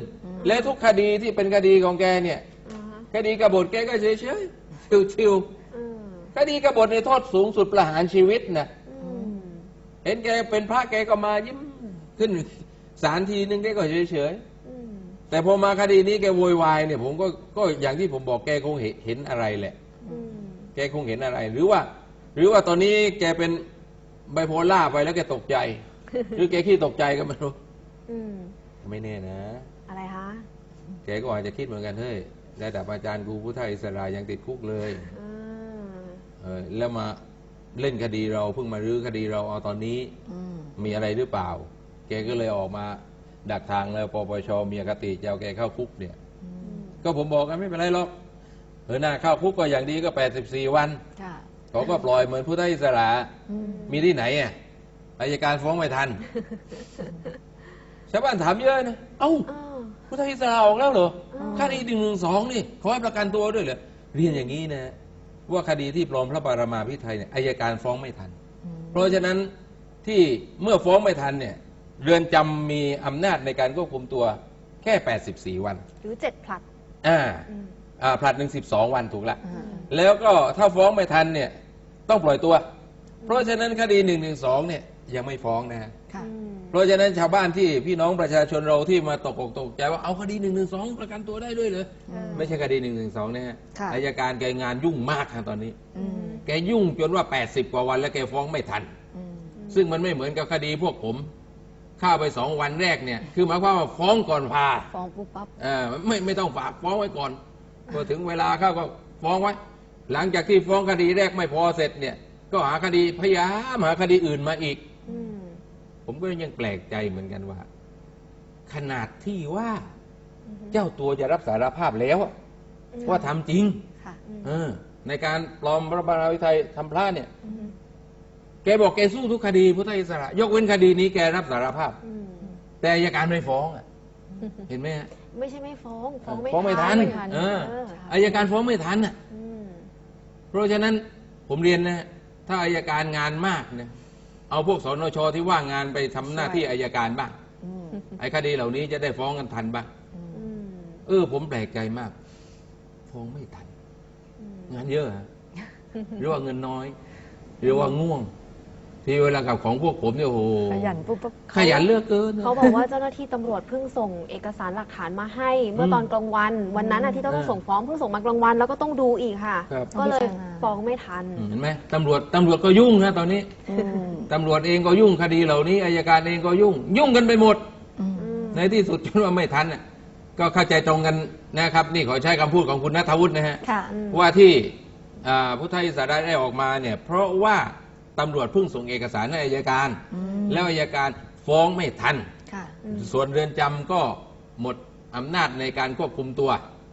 Speaker 3: และทุกคดีที่เป็นคดีของแกเนี่ย
Speaker 1: อ่าฮะ
Speaker 3: คดีกบฏแกก็เฉยๆชิว
Speaker 1: อืม
Speaker 3: ๆคดีกบฏในโทษสูงสุดประหารชีวิตนะ
Speaker 1: อืม
Speaker 3: เห็นแกเป็นพระแกก็มายิ้มขึ้นศาลทีนึงแกก็เฉย
Speaker 1: อืม
Speaker 3: ๆแต่พอมาคดีนี้แกโวยวายเนี่ยผมก็อย่างที่ผมบอกแกคงเห็นอะไรแหละ
Speaker 1: อืม
Speaker 3: แกคงเห็นอะไร หรือว่าตอนนี้แกเป็นไบโพล่าไปแล้วแกตกใจ หรือแกขี้ตกใจก็ไม่รู้
Speaker 1: อืม
Speaker 3: ไม่แน่นะ
Speaker 1: อะไรคะ
Speaker 3: แกก็อาจจะคิดเหมือนกันเฮ้ยระดับอาจารย์กูพุทธอิสระยังติดคุกเลย
Speaker 1: อ่า
Speaker 3: แล้วมาเล่นคดีเราเพิ่งมารื้อคดีเราเอาตอนนี้
Speaker 2: อืม
Speaker 3: มีอะไรหรือเปล่า แกก็เลยออกมาดักทางแล้วปปชมีอคติจะเอาแกเข้าคุกเนี่ย ก็ผมบอกกันไม่เป็นไรหรอกหน้าเข้าคุกก็อย่างดีก็84 วัน
Speaker 2: ค่ะ
Speaker 3: เขาก็ปล่อยเหมือนพุทธอิสระ
Speaker 2: อืม
Speaker 3: มีที่ไหนอ่ะอัยการฟ้องไม่ทัน ชาวบ้านถามเยอะนะเอ้า
Speaker 1: อ้าว
Speaker 3: พุทธอิสระออกแล้วเหรอ
Speaker 1: อืม
Speaker 3: คดี112นี่เขาให้ประกันตัวด้วยเหรอเรียนอย่างนี้นะว่าคดีที่ปลอมพระปรมาภิไธยเนี่ยอัยการฟ้องไม่ทัน เพราะฉะนั้นที่เมื่อฟ้องไม่ทันเนี่ยเรือนจำมีอำนาจในการควบคุมตัวแค่84 วัน
Speaker 1: หรือ7 ผลัด
Speaker 3: อ่า
Speaker 1: อืม
Speaker 3: ผลัดหนึ่ง12 วันถูกละ
Speaker 2: อ่า
Speaker 3: แล้วก็ถ้าฟ้องไม่ทันเนี่ยต้องปล่อยตัว เพราะฉะนั้นคดี112เนี่ยยังไม่ฟ้องนะฮะ
Speaker 2: ค่ะ
Speaker 1: อืม
Speaker 3: เพราะฉะนั้นชาวบ้านที่พี่น้องประชาชนเราที่มาตกอกตกใจว่าเอาคดี112ประกันตัวได้ด้วยเหรอ
Speaker 1: อืม
Speaker 3: ไม่ใช่คดี112นะฮะ
Speaker 2: ค่ะ
Speaker 3: อัยการแกงานยุ่งมากครับตอนนี้
Speaker 2: อืม
Speaker 3: แกยุ่งจนว่า80 กว่าวันแล้วแกฟ้องไม่ทัน
Speaker 2: อืม
Speaker 3: ซึ่งมันไม่เหมือนกับคดีพวกผมเข้าไป2 วันแรกเนี่ยคือหมายความว่าฟ้องก่อนพา
Speaker 2: ฟ้องปุ๊บปั๊บ
Speaker 3: ไม่ต้องฝากฟ้องไว้ก่อนพอถึงเวลาเข้าก็ฟ้องไว้ หลังจากที่ฟ้องคดีแรกไม่พอเสร็จเนี่ย ก็หาคดีพยายามหาคดีอื่นมาอีก
Speaker 1: อืม
Speaker 3: ผมก็ยังแปลกใจเหมือนกันว่า ขนาดที่ว่าเจ้าตัวจะรับสารภาพแล้วอะว่าทำจริง
Speaker 2: ค่ะ
Speaker 3: ในการปลอมพระบรมวิทัยทำพระเนี่ย
Speaker 1: อืม
Speaker 3: แกบอกแกสู้ทุกคดีพุทธอิสระ ยกเว้นคดีนี้แกรับสารภาพ
Speaker 1: อืม
Speaker 3: แต่อัยการไม่ฟ้องอะเห็นไหมฮะ
Speaker 1: ไม่ใช่ไม่ฟ้อง ฟ้อง
Speaker 3: ฟ้องไม่ทัน
Speaker 1: ไม่ทัน
Speaker 3: เออ
Speaker 1: เออ
Speaker 3: อัยการฟ้องไม่ทันอ่ะ
Speaker 1: อืม
Speaker 3: เพราะฉะนั้นผมเรียนนะ ถ้าอัยการงานมากนะเอาพวกสนชที่ว่างงานไปทำหน้าที่อัยการบ้าง
Speaker 2: อืม
Speaker 3: ไอ้คดีเหล่านี้จะได้ฟ้องกันทันบ้าง
Speaker 1: อืม
Speaker 3: ผมแปลกใจมาก ฟ้องไม่ทัน
Speaker 1: อืม
Speaker 3: งานเยอะฮะหรือว่าเงินน้อย หรือว่าง่วง ที่เวลากับของพวกผมเนี่ยโอ้โห
Speaker 2: ขยันปุ๊บปั๊บ
Speaker 3: ขยันเหลือกเกิน
Speaker 1: เขาบอกว่าเจ้าหน้าที่ตำรวจเพิ่งส่งเอกสารหลักฐานมาให้ เมื่อตอนกลางวัน วันนั้นที่ต้องส่งฟ้องเพิ่งส่งมากลางวันแล้วก็ต้องดูอีกค่ะ
Speaker 3: ครับ
Speaker 1: ก็เลยฟ้องไม่ทัน
Speaker 3: เห็นไหมตำรวจก็ยุ่งนะตอนนี้
Speaker 2: อืม
Speaker 3: ตำรวจเองก็ยุ่งคดีเหล่านี้อัยการเองก็ยุ่งกันไปหมด
Speaker 2: อืม
Speaker 1: อืม
Speaker 3: ในที่สุดจนว่าไม่ทันน่ะก็เข้าใจตรงกันนะครับ นี่ขอใช้คำพูดของคุณณัฐวุฒินะฮะ
Speaker 2: ค่ะ
Speaker 1: อืม
Speaker 3: ว่าที่พุทธอิสระได้ออกมาเนี่ยเพราะว่าตำรวจเพิ่งส่งเอกสารให้อัยการ
Speaker 2: อืม
Speaker 3: แล้วอัยการฟ้องไม่ทัน
Speaker 2: ค่ะ
Speaker 1: อืม
Speaker 3: ส่วนเรือนจำก็หมดอำนาจในการควบคุมตัว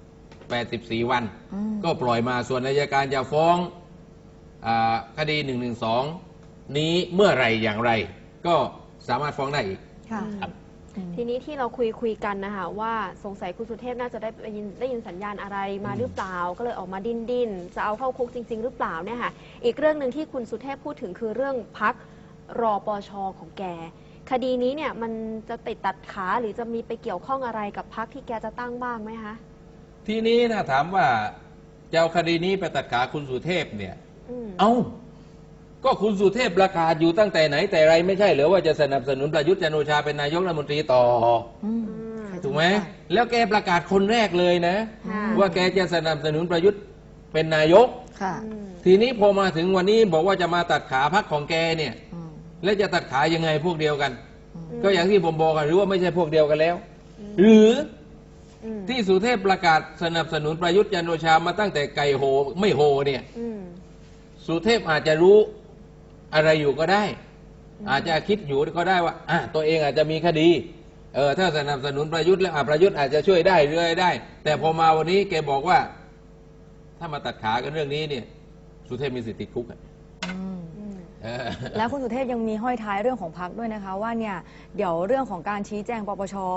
Speaker 3: 84 วัน
Speaker 2: อืม
Speaker 3: ก็ปล่อยมาส่วนอัยการจะฟ้องคดี112 นี้เมื่อไหรอย่างไร ก็สามารถฟ้องได้อีก
Speaker 2: ค่ะ
Speaker 3: ครับ
Speaker 1: ทีนี้ที่เราคุยกันนะคะว่าสงสัยคุณสุเทพน่าจะได้ยินสัญญาณอะไรมาหรือเปล่า ก็เลยออกมาดิ้นจะเอาเข้าคุกจริง ๆ หรือเปล่าเนี่ยค่ะอีกเรื่องหนึ่งที่คุณสุเทพพูดถึงคือเรื่องพักรอปชของแก คดีนี้เนี่ยมันจะติดตัดขาหรือจะมีไปเกี่ยวข้องอะไรกับพักที่แกจะตั้งบ้างไหมคะ
Speaker 3: ทีนี้ถ้าถามว่าจะเอาคดีนี้ไปตัดขาคุณสุเทพเนี่ย
Speaker 1: อืม
Speaker 3: เอ้า ก็คุณสุเทพประกาศอยู่ตั้งแต่ไหนแต่ไรไม่ใช่เหรือว่าจะสนับสนุนประยุทธ์จันทร์โอชาเป็นนายกรัฐมนตรีต่อ
Speaker 2: อืม
Speaker 1: อืม
Speaker 3: ถูกไหมแล้วแกประกาศคนแรกเลยนะ
Speaker 1: ค่ะ
Speaker 3: ว่าแกจะสนับสนุนประยุทธ์เป็นนายก
Speaker 2: ค่ะ
Speaker 1: อืม
Speaker 3: ทีนี้พอมาถึงวันนี้บอกว่าจะมาตัดขาพรรคของแกเนี่ย
Speaker 2: อืม
Speaker 3: แล้วจะตัดขายังไงพวกเดียวกัน
Speaker 2: อืม
Speaker 3: ก็อย่างที่ผมบอกกันหรือว่าไม่ใช่พวกเดียวกันแล้ว หรือ
Speaker 1: อืม
Speaker 3: ที่สุเทพประกาศสนับสนุนประยุทธ์จันทร์โอชามาตั้งแต่ไก่โหไม่โหเนี่ย
Speaker 1: อืม
Speaker 3: สุเทพอาจจะรู้อะไรอยู่ก็ได้ อาจจะคิดอยู่ก็ได้ว่าตัวเองอาจจะมีคดีถ้าสนับสนุนประยุทธ์แล้วประยุทธ์อาจจะช่วยได้เรื่อยได้ แต่พอมาวันนี้แกบอกว่า ถ้ามาตัดขากันเรื่องนี้เนี่ย สุเทพมีสิทธิ์ติดคุกอะ
Speaker 2: อืม
Speaker 1: อืม
Speaker 3: เออ
Speaker 2: แล้วคุณสุเทพยังมีห้อยท้ายเรื่องของพรรคด้วยนะคะ ว่าเนี่ยเดี๋ยวเรื่องของการชี้แจงปปช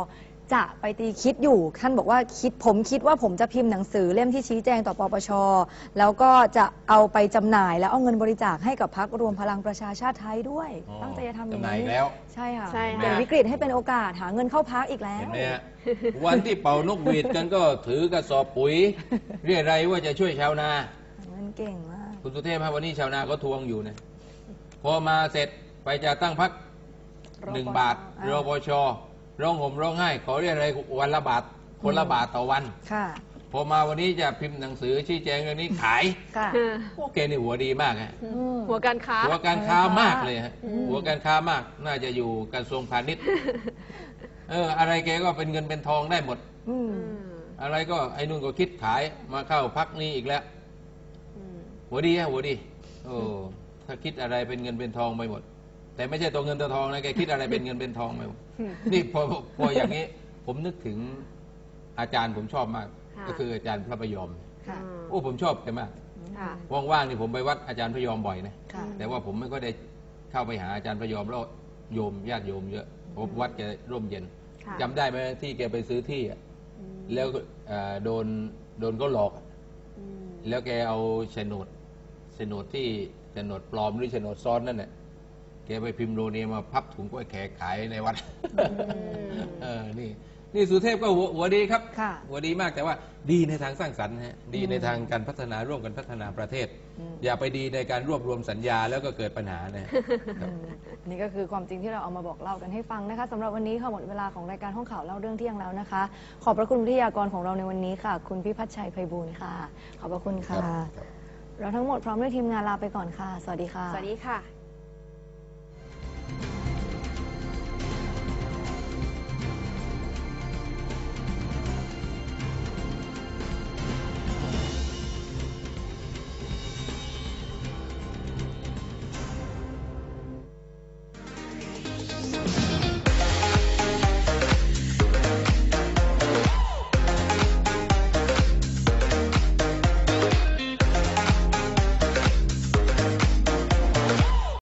Speaker 2: จะไปตีคิดอยู่ท่านบอกว่าผมคิดว่าผมจะพิมพ์หนังสือเล่มที่ชี้แจงต่อปปชแล้วก็จะเอาไปจำหน่ายแล้วเอาเงินบริจาคให้กับพรรครวมพลังประชาชาติไทยด้วย
Speaker 3: อ๋อ
Speaker 2: ตั้งใจจะทำอย่าง
Speaker 3: จำหน่าย
Speaker 2: นี้
Speaker 3: อีกแล้ว
Speaker 2: ใช่ค่ะ
Speaker 1: ใช่ค่ะ
Speaker 2: เปลี่ยนวิกฤตให้เป็นโอกาสหาเงินเข้าพรรคอีกแล้ว
Speaker 3: เห็นไหมฮะ วันที่เป่านกหวีดกันก็ถือกระสอบปุ๋ย เรียกอะไรยว่าจะช่วยชาวนา
Speaker 2: เงินเก่งมาก
Speaker 3: คุณสุเทพครับวันนี้ชาวนาก็ทวงอยู่นะพอมาเสร็จไปจะตั้งพัก 1 บาทรปชร้องห่มร้องไห้ ขอเรียกอะไรวันละบาทคนละบาทต่อวัน
Speaker 2: ค่ะ
Speaker 3: พอมาวันนี้จะพิมพ์หนังสือชี้แจงเรื่องนี้ขาย
Speaker 2: ค่ะ
Speaker 3: โอเคนี่หัวดีมากฮะ
Speaker 1: หัวการค้า
Speaker 3: หัวการค้ามากเลยฮะ
Speaker 1: อืม
Speaker 3: หัวการค้ามากน่าจะอยู่กระทรวงพาณิชย์อะไรแกก็เป็นเงินเป็นทองได้หมด
Speaker 2: อืม
Speaker 3: อะไรก็ไอ้นู่นก็คิดขายมาเข้าพักนี้อีกแล้ว หัวดีฮะหัวดีโอ้ถ้าคิดอะไรเป็นเงินเป็นทองไปหมด แต่ไม่ใช่ตัวเงินตัวทองนะแกคิดอะไรเป็นเงินเป็นทองไปหมดนี่พออย่างนี้ ผมนึกถึงอาจารย์ผมชอบมาก
Speaker 1: ค่ะ
Speaker 3: ก็คืออาจารย์พระพยอม
Speaker 2: ค่ะ
Speaker 3: โอ้ผมชอบแกมาก
Speaker 1: ค่ะ
Speaker 3: ว่างๆนี่ผมไปวัดอาจารย์พระยอมบ่อยนะ
Speaker 2: ค่ะ
Speaker 3: แต่ว่าผมไม่ค่อยได้เข้าไปหาอาจารย์พระยอมแล้วโยมญาติโยมเยอะผมวัดแกร่มเย็น
Speaker 1: ค่ะ
Speaker 3: จำได้ไหมที่แกไปซื้อที่อะแล้วโดนก็หลอกอะแล้วแกเอาโฉนดที่โฉนดปลอมหรือโฉนดซ้อนนั่นแหละแกไปพิมพ์โรเนียมาพับถุงกล้วยแขกขายในวัดนี่สุเทพก็หัวดีครับ
Speaker 2: ค่ะ
Speaker 3: หัวดีมากแต่ว่าดีในทางสร้างสรรค์ฮะดีในทางการพัฒนาร่วมกันพัฒนาประเทศ อย่าไปดีในการรวบรวมสัญญาแล้วก็เกิดปัญหานะ
Speaker 2: นี่ก็คือความจริงที่เราเอามาบอกเล่ากันให้ฟังนะคะสำหรับวันนี้ค่ะหมดเวลาของรายการห้องข่าวเล่าเรื่องเที่ยงแล้วนะคะ ขอบพระคุณวิทยากรของเราในวันนี้ค่ะ คุณพิพัฒน์ชัยไพบูลย์ค่ะ ขอบพระคุณค่ะ
Speaker 3: ครับ
Speaker 2: เราทั้งหมดพร้อมด้วยทีมงานลาไปก่อนค่ะ สวัสดีค่ะ
Speaker 1: สวัสดีค่ะ